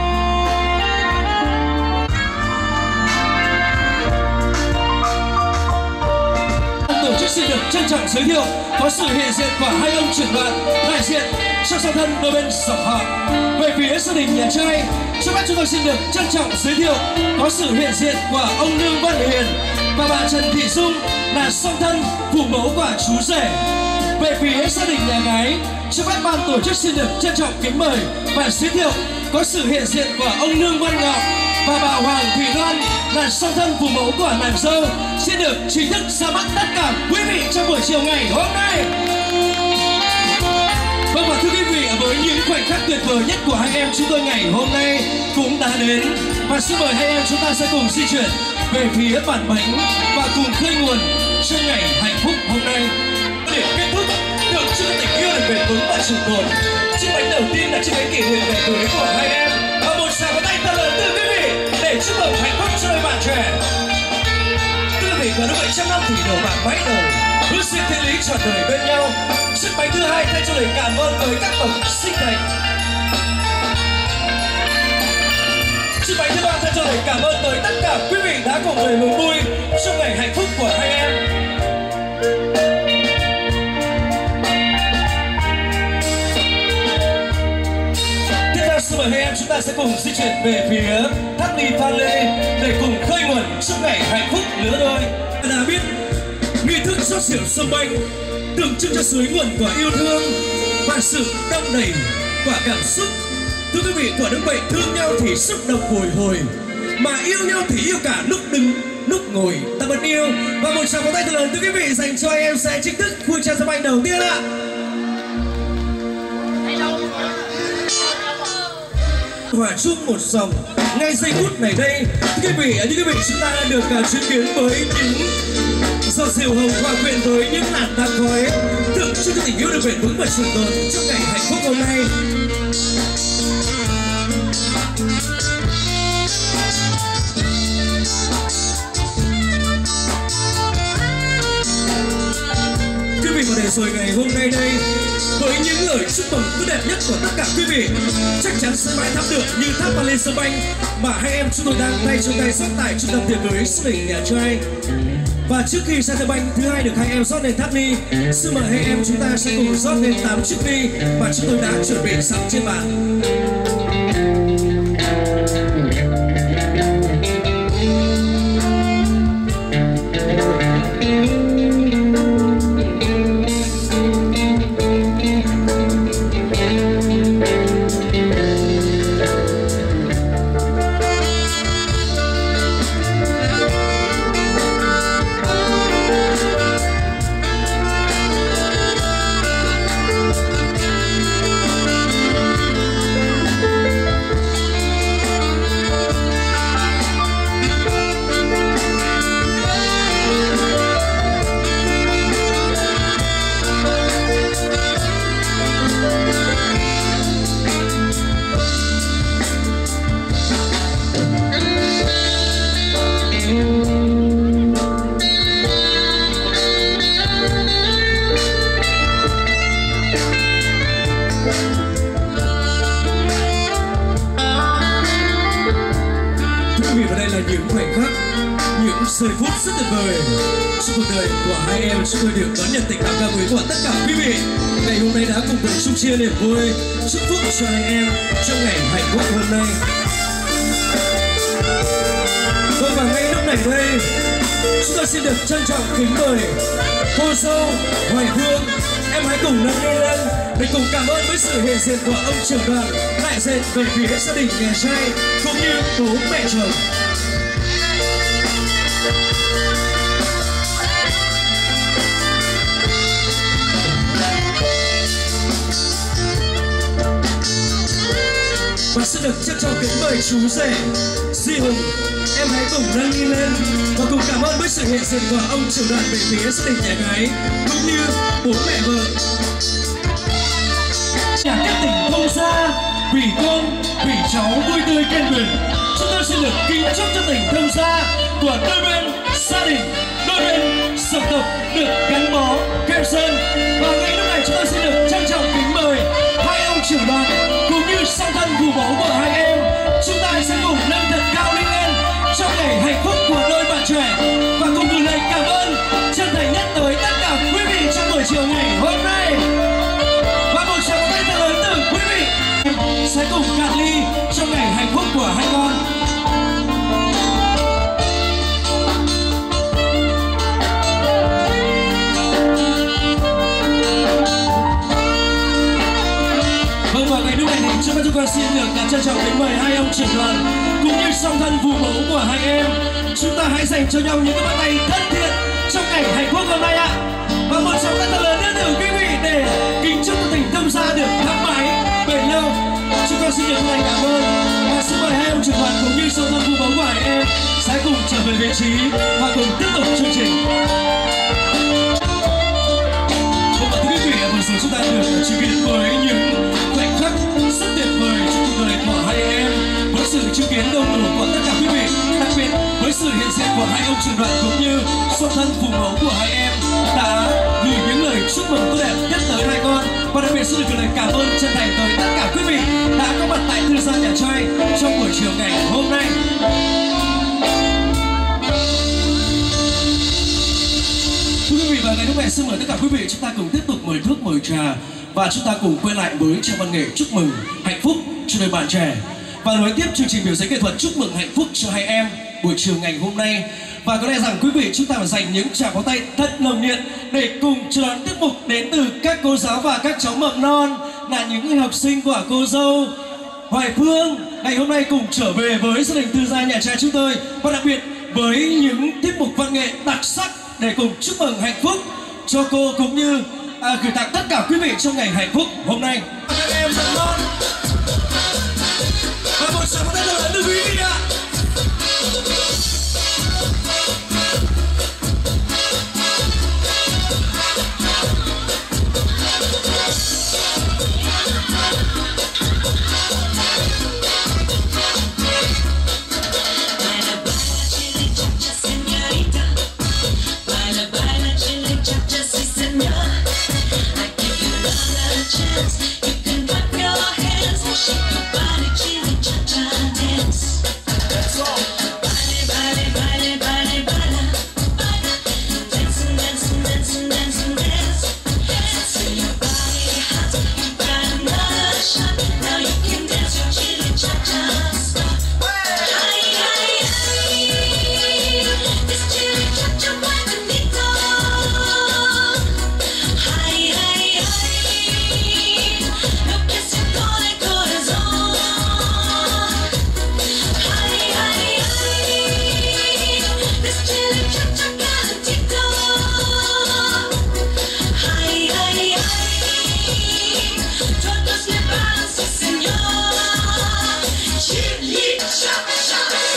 Tổ chức xin được trân trọng giới thiệu có sự hiện diện của hai ông trưởng đoàn đại diện cho song thân đôi bên dòng họ. Về phía gia đình nhà trai, trước mắt chúng tôi xin được trân trọng giới thiệu có sự hiện diện của ông Lương Văn Hiền và bà Trần Thị Dung là song thân phụ mẫu của chú rể. Về phía gia đình nhà gái, trước mắt ban tổ chức xin được trân trọng kính mời và giới thiệu có sự hiện diện của ông Lương Văn Ngọc và bà Hoàng Thủy Loan là song thân phụ mẫu của nàng dâu xin được chính thức ra mắt tất cả quý vị trong buổi chiều ngày hôm nay. Vâng, và thưa quý vị, với những khoảnh khắc tuyệt vời nhất của hai em chúng tôi ngày hôm nay cũng đã đến và xin mời hai em chúng ta sẽ cùng di chuyển về phía bản bánh và cùng khơi nguồn trong ngày hạnh phúc hôm nay. Để kết thúc được cho tình yêu được bền vững và trụ cột. Chiếc bánh đầu tiên là chiếc bánh kỷ niệm ngày cưới của hai em và một tràng pháo tay thật lớn từ quý vị để chúc mừng hạnh phúc cho đôi bạn trẻ. Thưa quý vị, có được 700 năm thì đầu bạc mãi đời, ước xin thiên lý trọn đời bên nhau. Chiếc bánh thứ hai thay cho lời cảm ơn với các bậc sinh thành. Chiếc bánh thứ ba thay cho lời cảm ơn tới tất cả quý vị đã cùng về mừng vui trong ngày hạnh phúc của hai em. Xin mời hai em chúng ta sẽ cùng di chuyển về phía tháp ly pha lê để cùng khơi nguồn trong ngày hạnh phúc lứa đôi. Đã biết nghi thức rót rượu sông Banh tượng trưng cho suối nguồn của yêu thương và sự đong đầy quả cảm xúc. Thưa quý vị, quả đúng vậy, thương nhau thì xúc động bồi hồi, mà yêu nhau thì yêu cả lúc đứng lúc ngồi, ta vẫn yêu. Và một tràng pháo tay thật lớn thưa quý vị dành cho anh em sẽ chính thức khui trà sâm anh đầu tiên ạ. Hòa chung một dòng ngay giây phút này đây, thưa quý vị chúng ta đã được chứng kiến với những giọt rượu hồng hòa quyện với những làn đá khói tượng trưng cho tình yêu được bền vững và trường tồn trong ngày hạnh phúc hôm nay. Quý vị và để rồi ngày hôm nay đây với những lời chúc mừng tốt đẹp nhất của tất cả quý vị, chắc chắn sẽ mãi thắp được như tháp Palace Sâm Anh mà hai em chúng tôi đang tay trong tay sắp tại trung tâm tiệc cưới Sư Đình Nhà Trai. Và trước khi Sa Sâm Anh thứ hai được hai em rót lên tháp ly, xin mời hai em chúng ta sẽ cùng rót lên 8 chiếc ly mà chúng tôi đã chuẩn bị sẵn trên bàn. Giây phút rất tuyệt vời trong cuộc đời của hai em, chúng tôi được đón nhận tình cảm cao quý của tất cả quý vị. Ngày hôm nay đã cùng được chung chia niềm vui, chúc phúc cho hai em trong ngày hạnh phúc hôm nay. Và ngay lúc này đây, chúng tôi xin được trân trọng kính mời cô dâu Hoài Phương, em hãy cùng nâng ly lên để cùng cảm ơn với sự hiện diện của ông trưởng đoàn đại diện về phía gia đình nhà trai cũng như bố mẹ chồng. Và xin được trân trọng kính mời chú rể Di Hùng, em hãy cùng nâng ly lên và cùng cảm ơn với sự hiện diện của ông trưởng đoàn về phía gia đình nhà gái cũng như bố mẹ vợ. Nhà kết tình không xa, vì con, vì cháu vui tươi kiên cường, chúng tôi xin được kính chúc cho tình thông gia của đôi bên gia đình, đôi bên dòng tộc được gắn bó keo sơn. Và ngay lúc này chúng tôi xin được trân trọng kính mời hai ông trưởng đoàn cũng như song thân phụ mẫu của hai em, chúng ta sẽ cùng nâng thật cao lên trong ngày hạnh phúc của đôi bạn trẻ và cùng gửi lời cảm ơn chân thành nhất tới tất cả quý vị trong buổi chiều ngày hôm nay. Và một tràng tay thật lớn từ quý vị sẽ cùng cạn ly trong ngày hạnh phúc của hai con. Và ngày lúc này thì chúng con xin được trân trọng kính mời hai ông trưởng đoàn cũng như song thân phụ mẫu của hai em, chúng ta hãy dành cho nhau những cái bàn tay thân thiện trong ngày hạnh phúc hôm nay ạ. Và một tràng tay thật lớn nữa từ quý vị để kính chúc cho tình thông gia được thắm mãi bền lâu. Chúng con xin được thân thành cảm ơn và xin mời hai ông trưởng đoàn cũng như song thân phụ mẫu của hai em sẽ cùng trở về vị trí và cùng tiếp tục chương trình. Và thưa quý vị, vừa rồi chúng ta được chứng kiến với những khoảnh khắc rất tuyệt vời trong cuộc đời của hai em, với sự chứng kiến đông đủ của tất cả quý vị, đặc biệt với sự hiện diện của hai ông trưởng đoàn cũng như song thân phụ mẫu của hai em đã gửi những lời chúc mừng tốt đẹp nhất tới hai con. Và đặc biệt xin được gửi lời cảm ơn chân thành tới tất cả quý vị đã có mặt tại Thư gia Nhà Trai trong buổi chiều ngày hôm nay. Thưa quý vị, và ngày hôm nay xin mời tất cả quý vị chúng ta cùng tiếp tục mời nước mời trà và chúng ta cùng quay lại với trong văn nghệ chúc mừng hạnh phúc cho đôi bạn trẻ và nối tiếp chương trình biểu diễn nghệ thuật chúc mừng hạnh phúc cho hai em buổi chiều ngày hôm nay. Và có lẽ rằng quý vị chúng ta phải dành những tràng pháo tay thật nồng nhiệt để cùng chờ đón tiết mục đến từ các cô giáo và các cháu mầm non là những học sinh của cô dâu Hoài Phương ngày hôm nay cùng trở về với gia đình Tư Gia nhà trai chúng tôi, và đặc biệt với những tiết mục văn nghệ đặc sắc để cùng chúc mừng hạnh phúc cho cô, cũng như gửi tặng tất cả quý vị trong ngày hạnh phúc hôm nay. Các em thật ngon. Và một tràng pháo tay thật lớn từ quý vị ạ. You can clap your hands, shake your body, chili cha-cha dance. That's all. Baile, baile, baile, baile, baila, baila. Dancing, dancing, dancing, dancing, dance. Feel your body hot, you got another shot. Now you can dance your chili cha-cha stop. Hi, hi, hi. This chili cha-cha muy bonito. Hi, hi, hi. Lo que siento de corazón. Ay, ay, ay. This chili cha-cha calentito. Ay, ay, ay. Todos le van, sí señor. Chili cha-cha.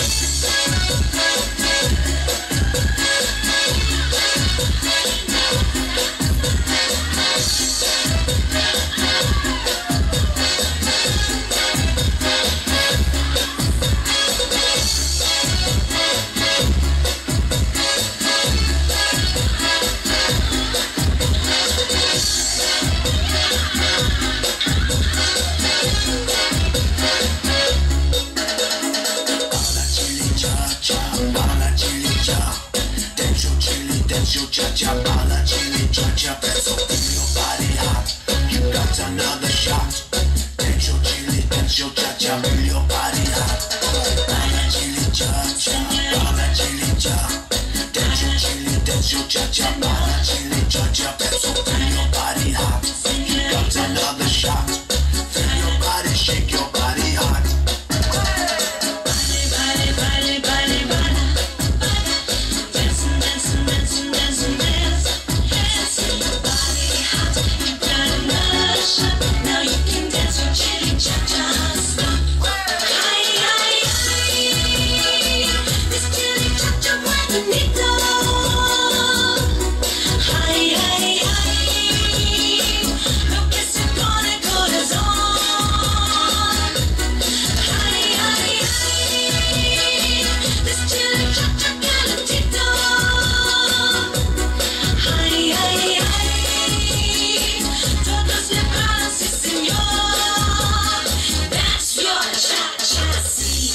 Cha-cha, bala, chili, cha-cha, dance, so feel your body hot. You got another shot. Dance your chili, dance your cha-cha, feel your body hot. Bala, chili, cha-cha, bala, chili, cha. Dance your chili, dance your cha-cha, bala, chili, cha-cha, dance, so feel your body hot. You got another shot. Feel your body, shake your body hot. Bale, bale, bale, bale, bale. Dancing, dancing, dancing, dancing, dance. Feel your body hot. You got another shot. Now you can dance your chili cha-cha stop. Hi, hi, hi. This chili cha-cha muy bonito. Hi, hi, hi. Lo que siento de corazón. Hi, hi, hi. This chili cha-cha calentito. Ay, ay, ay. Todos le van, sí señor. That's your cha-cha, sí.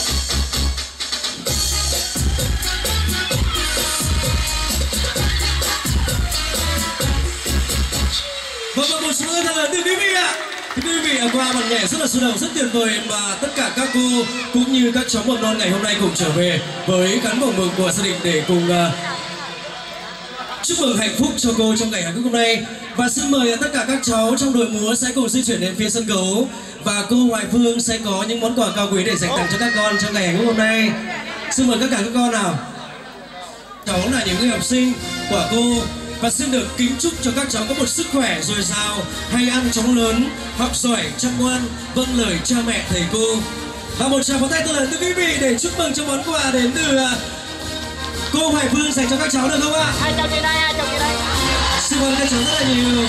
Vâng, một số người thật lớn từ quý vị ạ. Thưa quý vị, qua màn nhảy rất là sôi động, rất tuyệt vời mà tất cả các cô cũng như các cháu mầm non ngày hôm nay cùng trở về với cán bộ mừng của gia đình để cùng chúc mừng hạnh phúc cho cô trong ngày hạnh phúc hôm nay. Và xin mời tất cả các cháu trong đội múa sẽ cùng di chuyển đến phía sân khấu, và cô Hoài Phương sẽ có những món quà cao quý để dành tặng cho các con trong ngày hạnh phúc hôm nay. Xin mời tất cả các con nào. Cháu là những người học sinh của cô, và xin được kính chúc cho các cháu có một sức khỏe dồi dào, hay ăn chóng lớn, học giỏi, chăm ngoan, vâng lời cha mẹ thầy cô. Và một tràng pháo tay thật lớn từ quý vị để chúc mừng cho món quà đến từ cô Hoài Phương dành cho các cháu, được không ạ? Hai cháu trên đây, hai cháu trên đây. Xin mời các cháu rất là nhiều.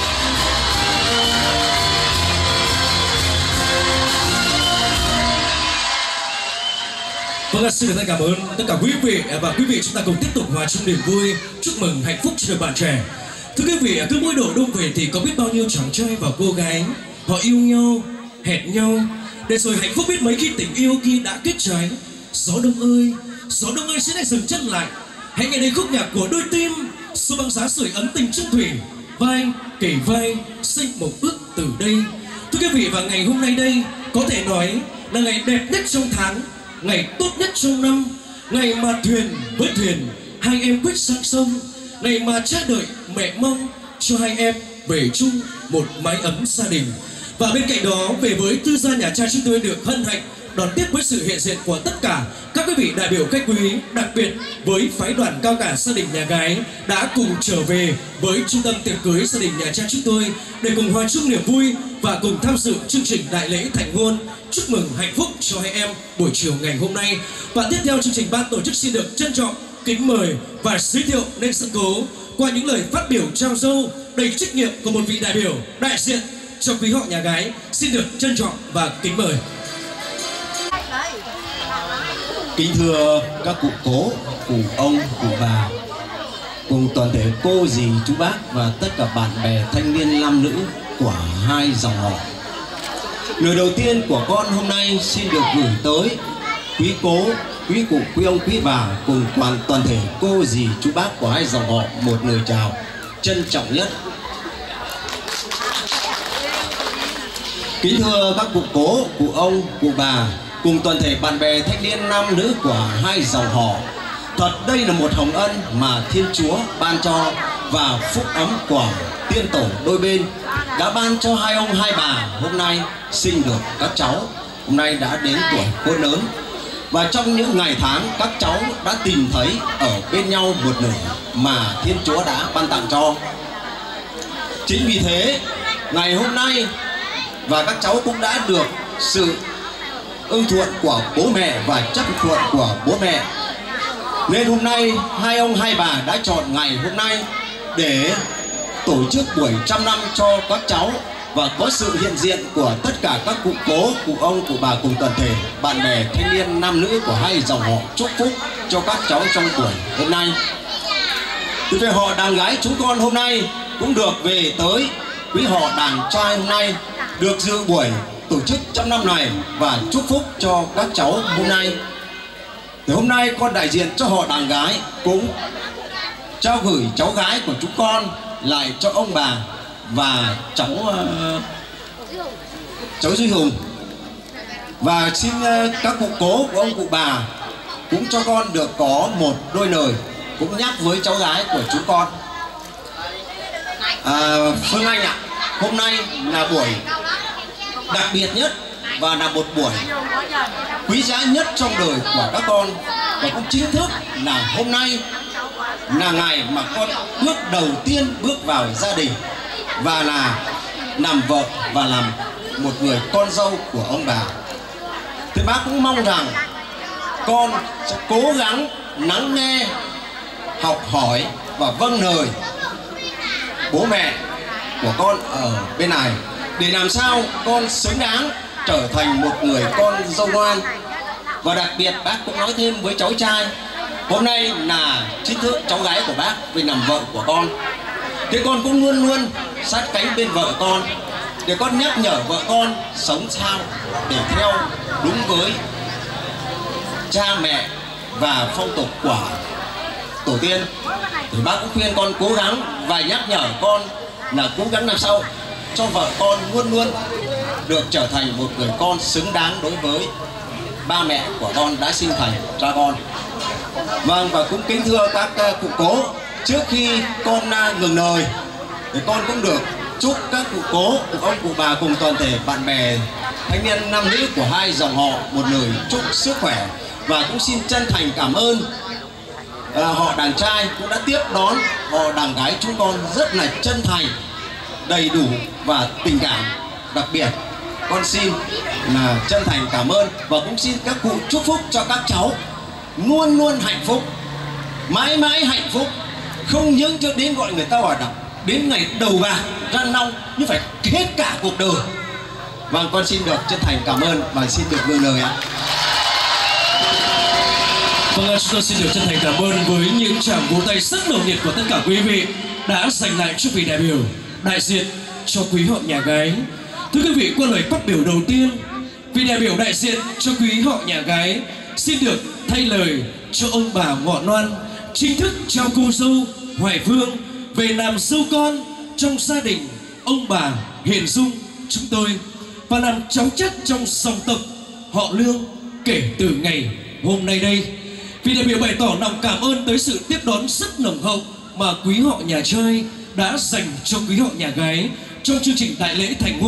Vâng, xin được cảm ơn tất cả quý vị, và quý vị chúng ta cùng tiếp tục hòa chung niềm vui chúc mừng hạnh phúc cho bạn trẻ. Thưa quý vị, cứ mỗi độ đông về thì có biết bao nhiêu chàng trai và cô gái họ yêu nhau, hẹn nhau, để rồi hạnh phúc biết mấy khi tình yêu kia đã kết trái. Gió đông ơi sẽ lại dừng chân lại. Hãy nghe đây khúc nhạc của đôi tim, số băng giá sưởi ấm tình chung thủy, vai kể vai xây một ước từ đây. Thưa quý vị, và ngày hôm nay đây có thể nói là ngày đẹp nhất trong tháng, ngày tốt nhất trong năm, ngày mà thuyền với thuyền hai em quyết sang sông, ngày mà cha đợi mẹ mong cho hai em về chung một mái ấm gia đình. Và bên cạnh đó, về với tư gia nhà trai, chúng tôi được hân hạnh đón tiếp với sự hiện diện của tất cả các quý vị đại biểu khách quý, đặc biệt với phái đoàn cao cả gia đình nhà gái đã cùng trở về với trung tâm tiệc cưới gia đình nhà trai chúng tôi để cùng hòa chung niềm vui và cùng tham dự chương trình đại lễ thành hôn, chúc mừng hạnh phúc cho hai em buổi chiều ngày hôm nay. Và tiếp theo chương trình ban tổ chức xin được trân trọng kính mời và giới thiệu lên sân khấu qua những lời phát biểu trao dâu đầy trách nhiệm của một vị đại biểu đại diện cho quý họ nhà gái, xin được trân trọng và kính mời. Kính thưa các cụ cố, cụ ông, cụ bà, cùng toàn thể cô dì, chú bác và tất cả bạn bè thanh niên nam nữ của hai dòng họ. Lời đầu tiên của con hôm nay xin được gửi tới quý cố, quý cụ, quý ông, quý bà cùng toàn thể cô dì, chú bác của hai dòng họ một lời chào trân trọng nhất. Kính thưa các cụ cố, cụ ông, cụ bà cùng toàn thể bạn bè thanh niên nam nữ của hai dòng họ, thật đây là một hồng ân mà Thiên Chúa ban cho và phúc ấm của tiên tổ đôi bên đã ban cho hai ông hai bà hôm nay sinh được các cháu, hôm nay đã đến tuổi khôn lớn. Và trong những ngày tháng các cháu đã tìm thấy ở bên nhau một nửa mà Thiên Chúa đã ban tặng cho. Chính vì thế ngày hôm nay và các cháu cũng đã được sự ưng thuận của bố mẹ và chấp thuận của bố mẹ, nên hôm nay hai ông hai bà đã chọn ngày hôm nay để tổ chức buổi trăm năm cho các cháu và có sự hiện diện của tất cả các cụ cố, cụ ông, cụ bà cùng toàn thể bạn bè thanh niên nam nữ của hai dòng họ chúc phúc cho các cháu trong buổi hôm nay. Từ về họ đàn gái chúng con hôm nay cũng được về tới quý họ đàn trai hôm nay được dự buổi tổ chức trăm năm này và chúc phúc cho các cháu hôm nay. Thì hôm nay con đại diện cho họ đàn gái cũng trao gửi cháu gái của chúng con lại cho ông bà và cháu Duy Hùng, và xin các cụ cố của ông cụ bà cũng cho con được có một đôi lời cũng nhắc với cháu gái của chúng con. Phương Anh ạ, hôm nay là buổi đặc biệt nhất và là một buổi quý giá nhất trong đời của các con, và cũng chính thức là hôm nay là ngày mà con bước đầu tiên bước vào gia đình và là làm vợ và làm một người con dâu của ông bà. Thì bác cũng mong rằng con sẽ cố gắng lắng nghe, học hỏi và vâng lời bố mẹ của con ở bên này để làm sao con xứng đáng trở thành một người con dâu ngoan. Và đặc biệt bác cũng nói thêm với cháu trai, hôm nay là chính thức cháu gái của bác về làm vợ của con. Thế con cũng luôn luôn sát cánh bên vợ con để con nhắc nhở vợ con sống sao để theo đúng với cha mẹ và phong tục của tổ tiên. Thì bác cũng khuyên con cố gắng và nhắc nhở con là cố gắng làm sao cho vợ con luôn luôn được trở thành một người con xứng đáng đối với ba mẹ của con đã sinh thành ra con. Vâng, và cũng kính thưa các cụ cố, trước khi con ngừng lời thì con cũng được chúc các cụ cố, cụ ông, cụ bà cùng toàn thể bạn bè thanh niên nam nữ của hai dòng họ một lời chúc sức khỏe, và cũng xin chân thành cảm ơn họ đàn trai cũng đã tiếp đón họ đàn gái chúng con rất là chân thành, đầy đủ và tình cảm. Đặc biệt con xin là chân thành cảm ơn và cũng xin các cụ chúc phúc cho các cháu luôn luôn hạnh phúc, mãi mãi hạnh phúc, không những cho đến gọi người ta bảo đọc đến ngày đầu bạc răng long nhưng phải hết cả cuộc đời. Vâng, con xin được chân thành cảm ơn và xin được gửi lời ạ. Vâng, chúng tôi xin được chân thành cảm ơn với những tràng vỗ tay rất nồng nhiệt của tất cả quý vị đã dành lại cho vị đại biểu đại diện cho quý họ nhà gái. Thưa quý vị, qua lời phát biểu đầu tiên, vị đại biểu đại diện cho quý họ nhà gái xin được thay lời cho ông bà Ngọ Loan chính thức trao cô dâu Hoài Phương về làm dâu con trong gia đình ông bà Hiền Dung chúng tôi và làm cháu chất trong dòng tộc họ Lương kể từ ngày hôm nay đây. Vị đại biểu bày tỏ lòng cảm ơn tới sự tiếp đón rất nồng hậu mà quý họ nhà trai đã dành cho quý họ nhà gái trong chương trình đại lễ thành hôn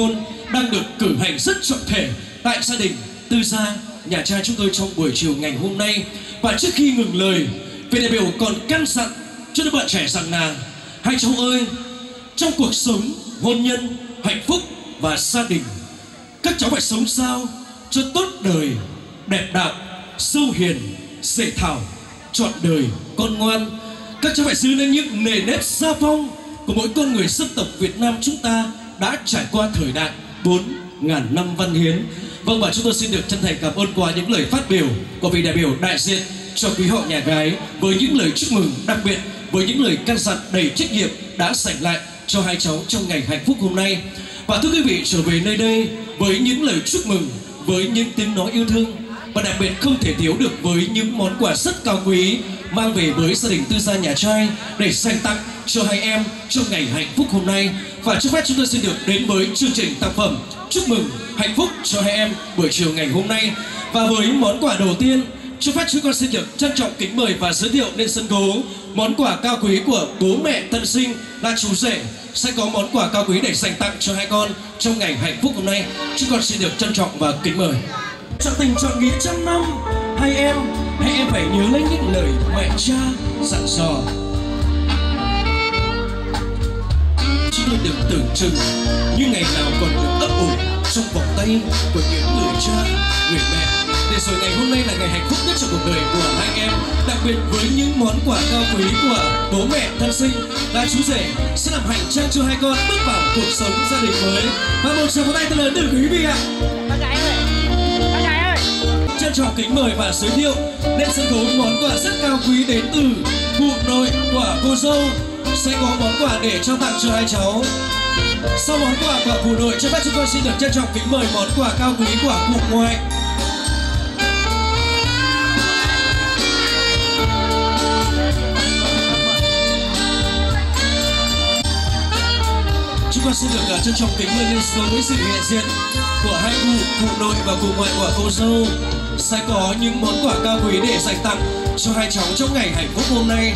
đang được cử hành rất trọng thể tại gia đình Tư Gia nhà trai chúng tôi trong buổi chiều ngày hôm nay. Và trước khi ngừng lời, vị đại biểu còn căn dặn cho đứa bạn trẻ rằng là: hai cháu ơi, trong cuộc sống, hôn nhân, hạnh phúc và gia đình, các cháu phải sống sao cho tốt đời, đẹp đạo, sâu hiền, dễ thảo, trọn đời con ngoan. Các cháu phải giữ lên những nề nếp gia phong của mỗi con người dân tộc Việt Nam chúng ta đã trải qua thời đại 4.000 năm văn hiến. Vâng, và chúng tôi xin được chân thành cảm ơn qua những lời phát biểu của vị đại biểu đại diện cho quý họ nhà gái, với những lời chúc mừng đặc biệt, với những lời căn dặn đầy trách nhiệm đã dành lại cho hai cháu trong ngày hạnh phúc hôm nay. Và thưa quý vị, trở về nơi đây với những lời chúc mừng, với những tiếng nói yêu thương, và đặc biệt không thể thiếu được với những món quà rất cao quý mang về với gia đình Tư Gia nhà trai để dành tặng cho hai em trong ngày hạnh phúc hôm nay. Và trước hết chúng tôi xin được đến với chương trình tác phẩm chúc mừng hạnh phúc cho hai em buổi chiều ngày hôm nay. Và với món quà đầu tiên, trước hết chúng con xin được trân trọng kính mời và giới thiệu lên sân khấu món quà cao quý của bố mẹ tân sinh là chú rể sẽ có món quà cao quý để dành tặng cho hai con trong ngày hạnh phúc hôm nay. Chúng con xin được trân trọng và kính mời. Trọn tình trọn nghĩa trăm năm, hai em phải nhớ lấy những lời mẹ cha dặn dò. Chúng tôi được tưởng chừng như ngày nào còn được ấp ủ trong vòng tay của những người cha, người mẹ, để rồi ngày hôm nay là ngày hạnh phúc nhất trong cuộc đời của hai em. Đặc biệt với những món quà cao quý của bố mẹ thân sinh là chú rể sẽ làm hành trang cho hai con bước vào cuộc sống gia đình mới. Và một tràng pháo tay thật lớn từ quý vị ạ. Bác gái ơi, bác gái ơi, trân trọng kính mời và giới thiệu lên sân khấu món quà rất cao quý đến từ cụ nội của cô dâu sẽ có món quà để trao tặng cho hai cháu. Sau món quà của cụ nội, cho phép chúng tôi xin được trân trọng kính mời món quà cao quý của cụ ngoại. Chúng con xin được trân trọng kính mời lên sân với sự hiện diện của hai cụ nội và cụ ngoại của cô dâu sẽ có những món quà cao quý để dành tặng cho hai cháu trong ngày hạnh phúc hôm nay.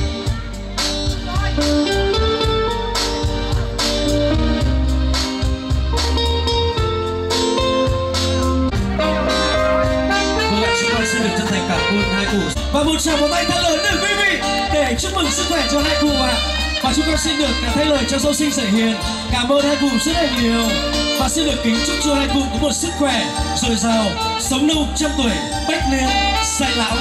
Xin được chân thành cảm ơn hai cụ và một tràng pháo tay thật lớn từ quý vị để chúc mừng sức khỏe cho hai cụ ạ. Và chúng con xin được thay lời cho dâu sinh Sẻ Hiền cảm ơn hai cụ rất là nhiều và xin được kính chúc cho hai cụ có một sức khỏe dồi dào, sống lâu trăm tuổi, bách niên sai lão.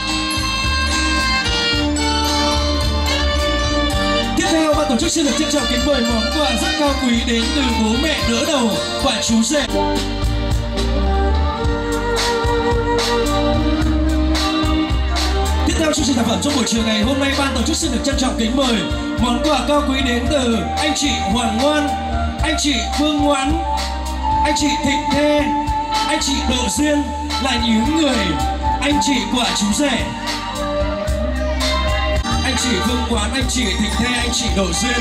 Tiếp theo ban tổ chức xin được trân trọng kính mời món quà rất cao quý đến từ bố mẹ đỡ đầu của chú rể. Tiếp theo chương trình sản phẩm trong buổi chiều ngày hôm nay, ban tổ chức xin được trân trọng kính mời món quà cao quý đến từ anh chị Hoàn Ngoan, anh chị Phương Ngoãn, anh chị Thịnh Thê, anh chị Độ Duyên là những người anh chị của chú rể. Anh chị Phương Ngoãn, anh chị Thịnh Thê, anh chị Độ Duyên.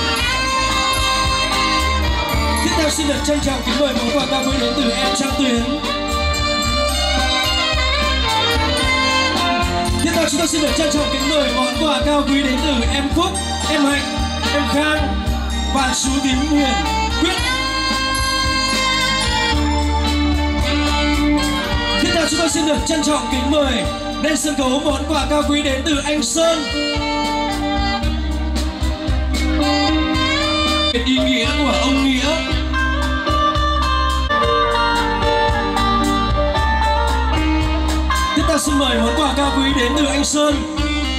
Tiếp theo xin được trân trọng kính mời món quà cao quý đến từ em Trang Tuyến. Tiếp theo chúng tôi xin được trân trọng kính mời món quà cao quý đến từ em Phúc, em Hạnh, em Khang và chú Tím Huyền Quyết. Tiếp theo chúng tôi xin được trân trọng kính mời lên sân khấu món quà cao quý đến từ anh Sơn. Ý nghĩa của ông Nghĩa. Tiếp theo xin mời món quà cao quý đến từ anh Sơn.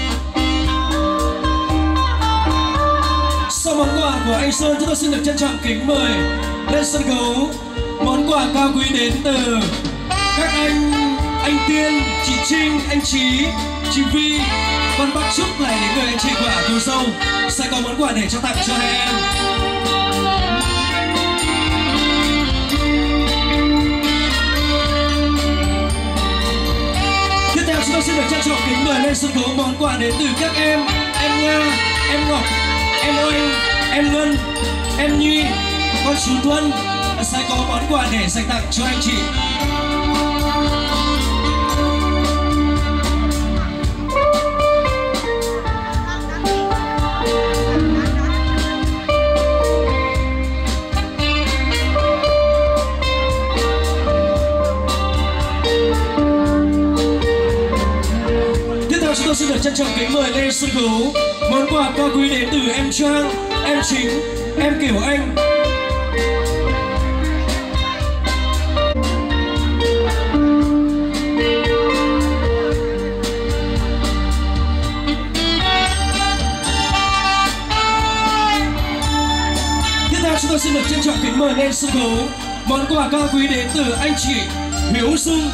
Sau món quà của anh Sơn, chúng tôi xin được trân trọng kính mời lên sân khấu món quà cao quý đến từ các anh Tiên, chị Trinh, anh Trí, chị Vi, con bác Trúc là những người anh chị của cô dâu sẽ có món quà để trao tặng cho hai em. Tiếp theo chúng tôi xin được trân trọng kính mời lên sân khấu món quà đến từ các em Nga, em Ngọc, em Oanh, em Ngân, em Nhi, con chú Tuân sẽ có món quà để dành tặng cho anh chị. trọng kính mời lên sân khấu món quà cao quý đến từ em Trang, em Chính, em Kiều Anh. Tiếp theo chúng tôi xin được trân trọng kính mời lên sân khấu món quà cao quý đến từ anh chị Hiếu Dung.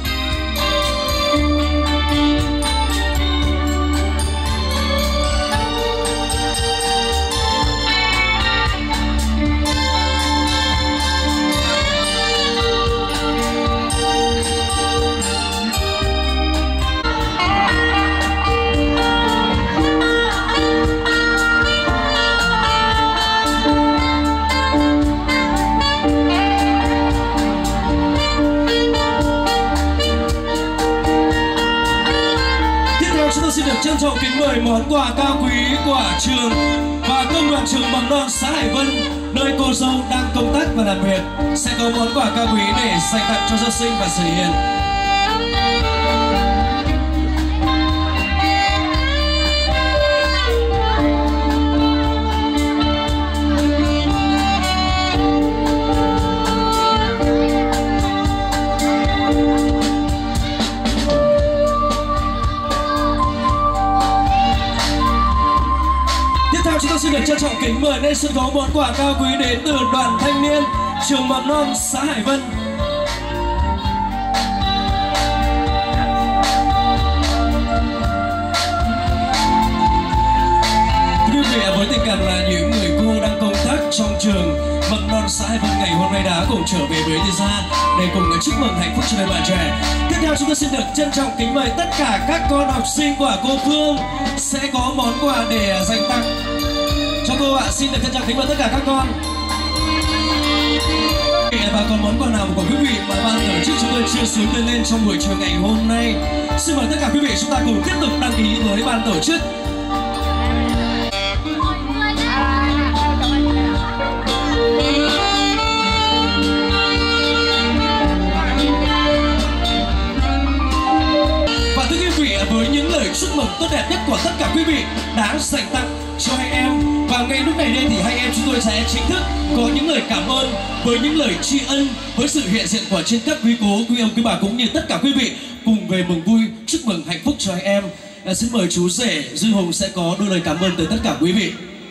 Trân trọng kính mời món quà cao quý của trường và công đoàn trường mầm non xã Hải Vân, nơi cô dâu đang công tác, và đặc biệt sẽ có món quà cao quý để dành tặng cho Gia Sinh và Sở Hiền. Chúng tôi xin được trân trọng kính mời lên sân khấu món quà cao quý đến từ đoàn thanh niên trường mầm non xã Hải Vân. Quý vị, với tình cảm là những người cô đang công tác trong trường mầm non xã Hải Vân ngày hôm nay đã cùng trở về với Tư Gia để cùng chúc mừng hạnh phúc cho đôi bạn trẻ. Tiếp theo chúng tôi xin được trân trọng kính mời tất cả các con học sinh của cô Phương sẽ có món quà để dành tặng cho cô ạ. Xin được trân trọng kính mời tất cả các con. Và còn món quà nào của quý vị mà ban tổ chức chúng tôi chưa xuống tên lên trong buổi chiều ngày hôm nay, xin mời tất cả quý vị chúng ta cùng tiếp tục đăng ký với ban tổ chức. Và thưa quý vị, với những lời chúc mừng tốt đẹp nhất của tất cả quý vị đã dành tặng cho hai em, và ngay lúc này đây thì hai em chúng tôi sẽ chính thức có những lời cảm ơn với những lời tri ân, với sự hiện diện của trên các quý cố, quý ông, quý bà cũng như tất cả quý vị cùng về mừng vui chúc mừng hạnh phúc cho hai em. Xin mời chú rể Duy Hùng sẽ có đôi lời cảm ơn tới tất cả quý vị.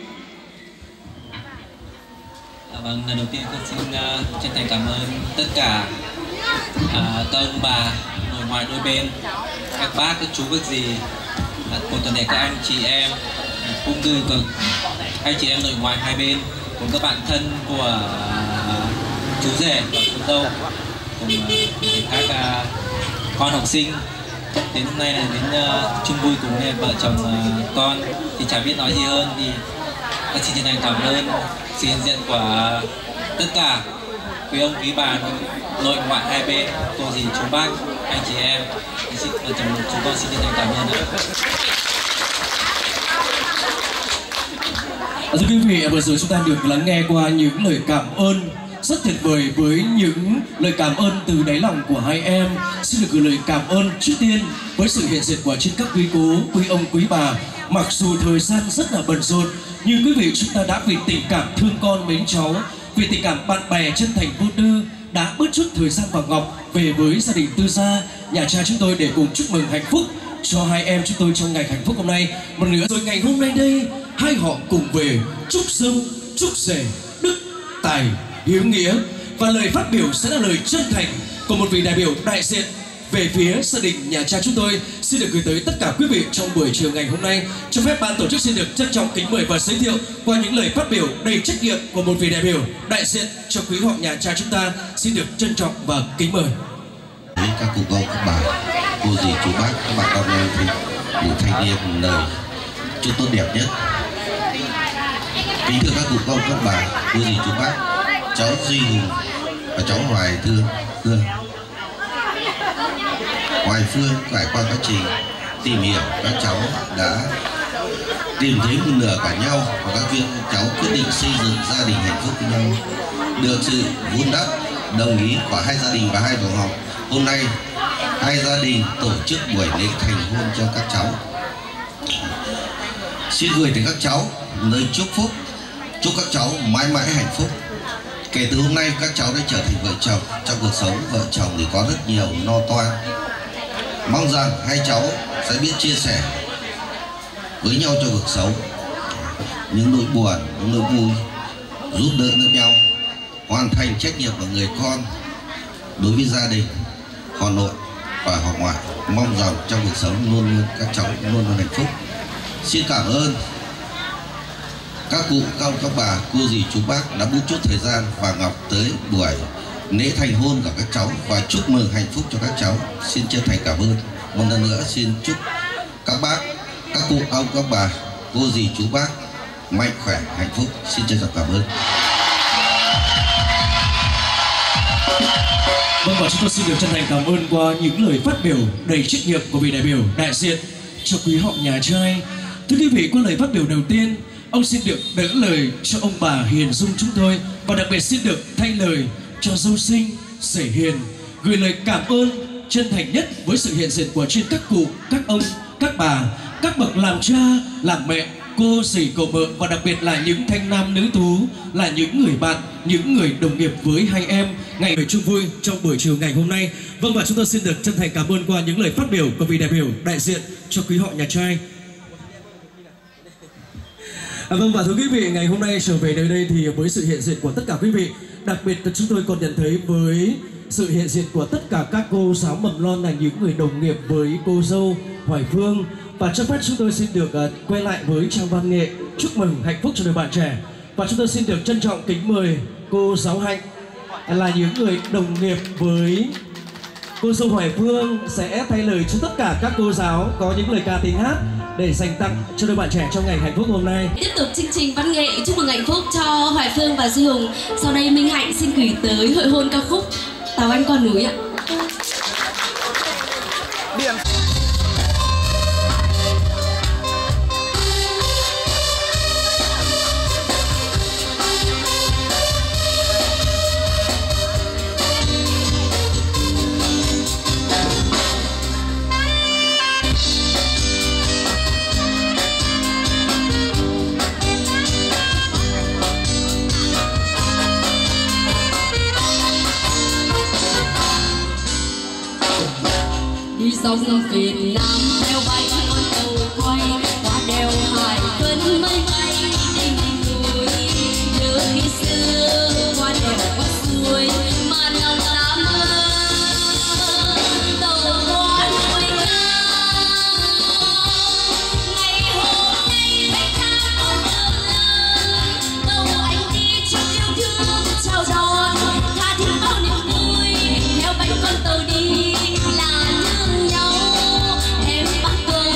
Vâng, lần đầu tiên con xin chân thành cảm ơn tất cả các ông bà nội ngoại đôi bên, các bác, các chú, các dì, cùng toàn thể các anh chị em, cũng như anh chị em nội ngoại hai bên, cùng các bạn thân của chú rể và cô dâu, cùng các con học sinh đến hôm nay là đến chung vui cùng vợ chồng con, thì chả biết nói gì hơn, thì con xin chân thành cảm ơn sự hiện diện của tất cả quý ông quý bà nội ngoại hai bên, cô dì chú bác, anh chị em. Thì vợ chồng chúng con xin chân thành cảm ơn ạ. Thưa quý vị, vừa rồi chúng ta được lắng nghe qua những lời cảm ơn rất tuyệt vời, với những lời cảm ơn từ đáy lòng của hai em. Xin được gửi lời cảm ơn trước tiên với sự hiện diện của trên các quý cố, quý ông, quý bà. Mặc dù thời gian rất là bận rộn, nhưng quý vị chúng ta đã vì tình cảm thương con mến cháu, vì tình cảm bạn bè chân thành vô tư, đã bớt chút thời gian và ngọc về với gia đình Tư Gia, nhà cha chúng tôi, để cùng chúc mừng hạnh phúc cho hai em chúng tôi trong ngày hạnh phúc hôm nay. Một nữa rồi, ngày hôm nay đây hai họ cùng về chúc dâu, chúc rể, đức, tài, hiếu nghĩa, và lời phát biểu sẽ là lời chân thành của một vị đại biểu đại diện về phía gia đình nhà cha chúng tôi xin được gửi tới tất cả quý vị trong buổi chiều ngày hôm nay. Cho phép ban tổ chức xin được trân trọng kính mời và giới thiệu qua những lời phát biểu đầy trách nhiệm của một vị đại biểu đại diện cho quý họ nhà cha chúng ta. Xin được trân trọng và kính mời. Các cụ ông, các bà, cô dì, chú bác, các bà con em thì những thanh niên lời chúc tốt đẹp nhất. Kính thưa các cụ ông, các bà, cô dì, chú bác, cháu Duy Hùng và cháu Hoài Phương. Hoài Phương trải qua quá trình tìm hiểu, các cháu đã tìm thấy một nửa cả nhau, và các cháu quyết định xây dựng gia đình hạnh phúc với nhau. Được sự vun đắp, đồng ý của hai gia đình và hai dòng họ, hôm nay hai gia đình tổ chức buổi lễ thành hôn cho các cháu. Xin gửi tới các cháu lời chúc phúc, chúc các cháu mãi mãi hạnh phúc. Kể từ hôm nay các cháu đã trở thành vợ chồng. Trong cuộc sống vợ chồng thì có rất nhiều lo toan. Mong rằng hai cháu sẽ biết chia sẻ với nhau trong cuộc sống, những nỗi buồn, những nỗi vui, giúp đỡ lẫn nhau, hoàn thành trách nhiệm của người con đối với gia đình, họ nội và họ ngoại. Mong rằng trong cuộc sống luôn luôn các cháu luôn luôn hạnh phúc. Xin cảm ơn các cụ, các ông, các bà, cô dì, chú bác đã bút chút thời gian và ngọc tới buổi lễ thành hôn của các cháu và chúc mừng hạnh phúc cho các cháu. Xin chân thành cảm ơn. Một lần nữa xin chúc các bác, các cụ, ông, các bà, cô dì, chú bác mạnh khỏe, hạnh phúc. Xin chân thành cảm ơn. Vâng, và chúng tôi xin được chân thành cảm ơn qua những lời phát biểu đầy trách nhiệm của vị đại biểu đại diện cho quý họ nhà trai. Thưa quý vị, qua lời phát biểu đầu tiên, ông xin được đỡ lời cho ông bà Hiền Dung chúng tôi, và đặc biệt xin được thay lời cho dâu sinh Sể Hiền, gửi lời cảm ơn chân thành nhất với sự hiện diện của trên các cụ, các ông, các bà, các bậc làm cha, làm mẹ, cô dì, cậu mợ, và đặc biệt là những thanh nam nữ tú, là những người bạn, những người đồng nghiệp với hai em ngày chung vui trong buổi chiều ngày hôm nay. Vâng, và chúng tôi xin được chân thành cảm ơn qua những lời phát biểu của vị đại biểu đại diện cho quý họ nhà trai. Vâng, và thưa quý vị, ngày hôm nay trở về nơi đây thì với sự hiện diện của tất cả quý vị, đặc biệt là chúng tôi còn nhận thấy với sự hiện diện của tất cả các cô giáo mầm non là những người đồng nghiệp với cô dâu Hoài Phương. Và trước hết chúng tôi xin được quay lại với trang văn nghệ chúc mừng hạnh phúc cho đôi bạn trẻ. Và chúng tôi xin được trân trọng kính mời cô giáo Hạnh là những người đồng nghiệp với cô dâu Hoài Phương sẽ thay lời cho tất cả các cô giáo có những lời ca tiếng hát để dành tặng cho đôi bạn trẻ trong ngày hạnh phúc hôm nay. Tiếp tục chương trình văn nghệ chúc mừng hạnh phúc cho Hoài Phương và Duy Hùng. Sau đây Minh Hạnh xin gửi tới hội hôn ca khúc Tàu Anh Qua Núi ạ. Sông Việt Nam theo bay con tàu quay qua đèo Hải Vân mây bay đỉnh núi, nhớ khi xưa qua đèo qua suối mà lòng ta mơ tàu qua núi cao. Ngày hôm nay bách ca con ấm lớn, tàu anh đi trong yêu thương chào đón, tha thiết bao niềm vui theo bánh con tàu đi là thương nhau. Em bắt cờ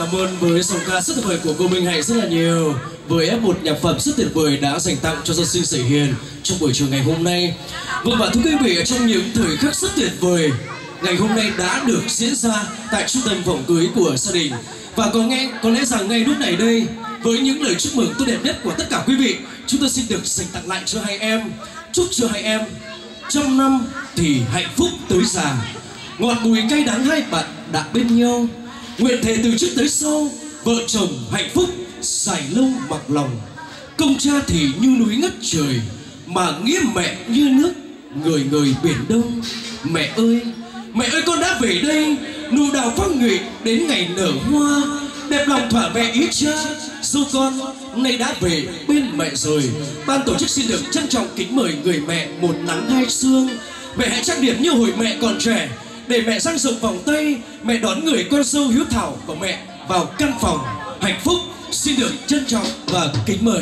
cảm ơn với dòng ca rất tuyệt vời của cô Minh Hạnh rất là nhiều, với một nhạc phẩm rất tuyệt vời đã dành tặng cho dân sinh Sẩy Hiền trong buổi chiều ngày hôm nay. Vâng, và thưa quý vị, trong những thời khắc rất tuyệt vời ngày hôm nay đã được diễn ra tại trung tâm vòng cưới của gia đình. Và có lẽ rằng ngay lúc này đây, với những lời chúc mừng tốt đẹp nhất của tất cả quý vị, chúng tôi xin được dành tặng lại cho hai em. Chúc cho hai em trăm năm thì hạnh phúc tới già, ngọt bùi cay đắng hai bạn đã bên nhau. Nguyện thề từ trước tới sau, vợ chồng hạnh phúc dài lâu mặc lòng. Công cha thì như núi ngất trời, mà nghĩa mẹ như nước người người biển đông. Mẹ ơi con đã về đây, nụ đào phong nguyện đến ngày nở hoa. Đẹp lòng thỏa mẹ ý cha, dù con nay đã về bên mẹ rồi. Ban tổ chức xin được trân trọng kính mời người mẹ một nắng hai sương. Mẹ hãy trang điểm như hồi mẹ còn trẻ, để mẹ dang rộng vòng tay, mẹ đón người con dâu hiếu thảo của mẹ vào căn phòng hạnh phúc. Xin được trân trọng và kính mời.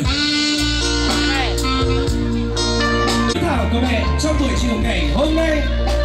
Hiếu thảo của mẹ trong buổi chiều ngày hôm nay.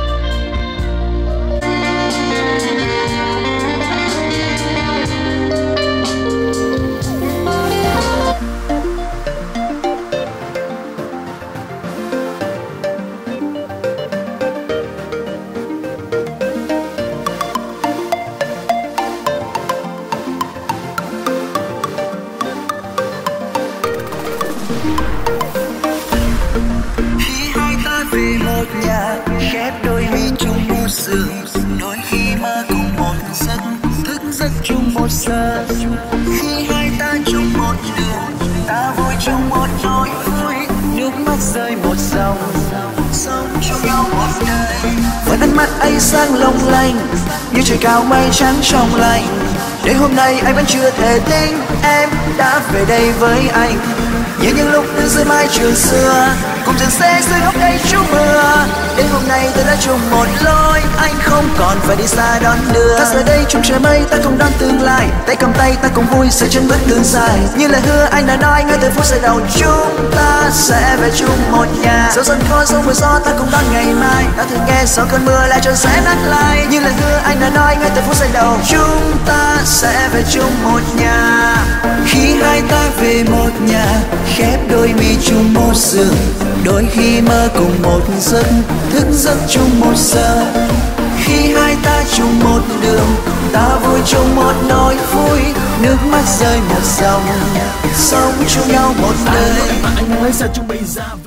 Về một nhà khép đôi mi chung một giường, đôi khi mơ cùng một giấc, thức giấc chung một giờ. Khi hai ta chung một đường, ta vui chung một nỗi vui, nước mắt rơi một dòng, sống chung nhau một đời. Với ánh mắt ấy sáng long lanh như trời cao mây trắng trong lành, đến hôm nay anh vẫn chưa thể tin em đã về đây với anh. Như những lúc đứng dưới mái trường xưa, cùng dừng xe dưới gốc cây trú mưa. Đến hôm nay ta đã chung một lối, anh không còn phải đi xa đón đưa. Ta giờ đây trong trời mây, ta cùng đón tương lai, tay cầm tay ta cùng vui sẽ trên bước đường dài. Như lời hứa anh đã nói ngay từ phút giây đầu, chúng ta sẽ về chung một nhà. Dẫu dần khó dẫu mưa gió ta cùng đón ngày mai, ta thường nghe sau cơn mưa lại trời sẽ nắng lại. Như lời hứa anh đã nói ngay từ phút giây đầu, chúng ta sẽ về chung một nhà. Khi hai ta về một nhà, khép đôi mi chung một giường, đôi khi mơ cùng một giấc, thức giấc chung một giờ. Khi hai ta chung một đường, ta vui chung một nỗi vui, nước mắt rơi một dòng, sống chung nhau một đời. Anh lấy ra chung bây giờ.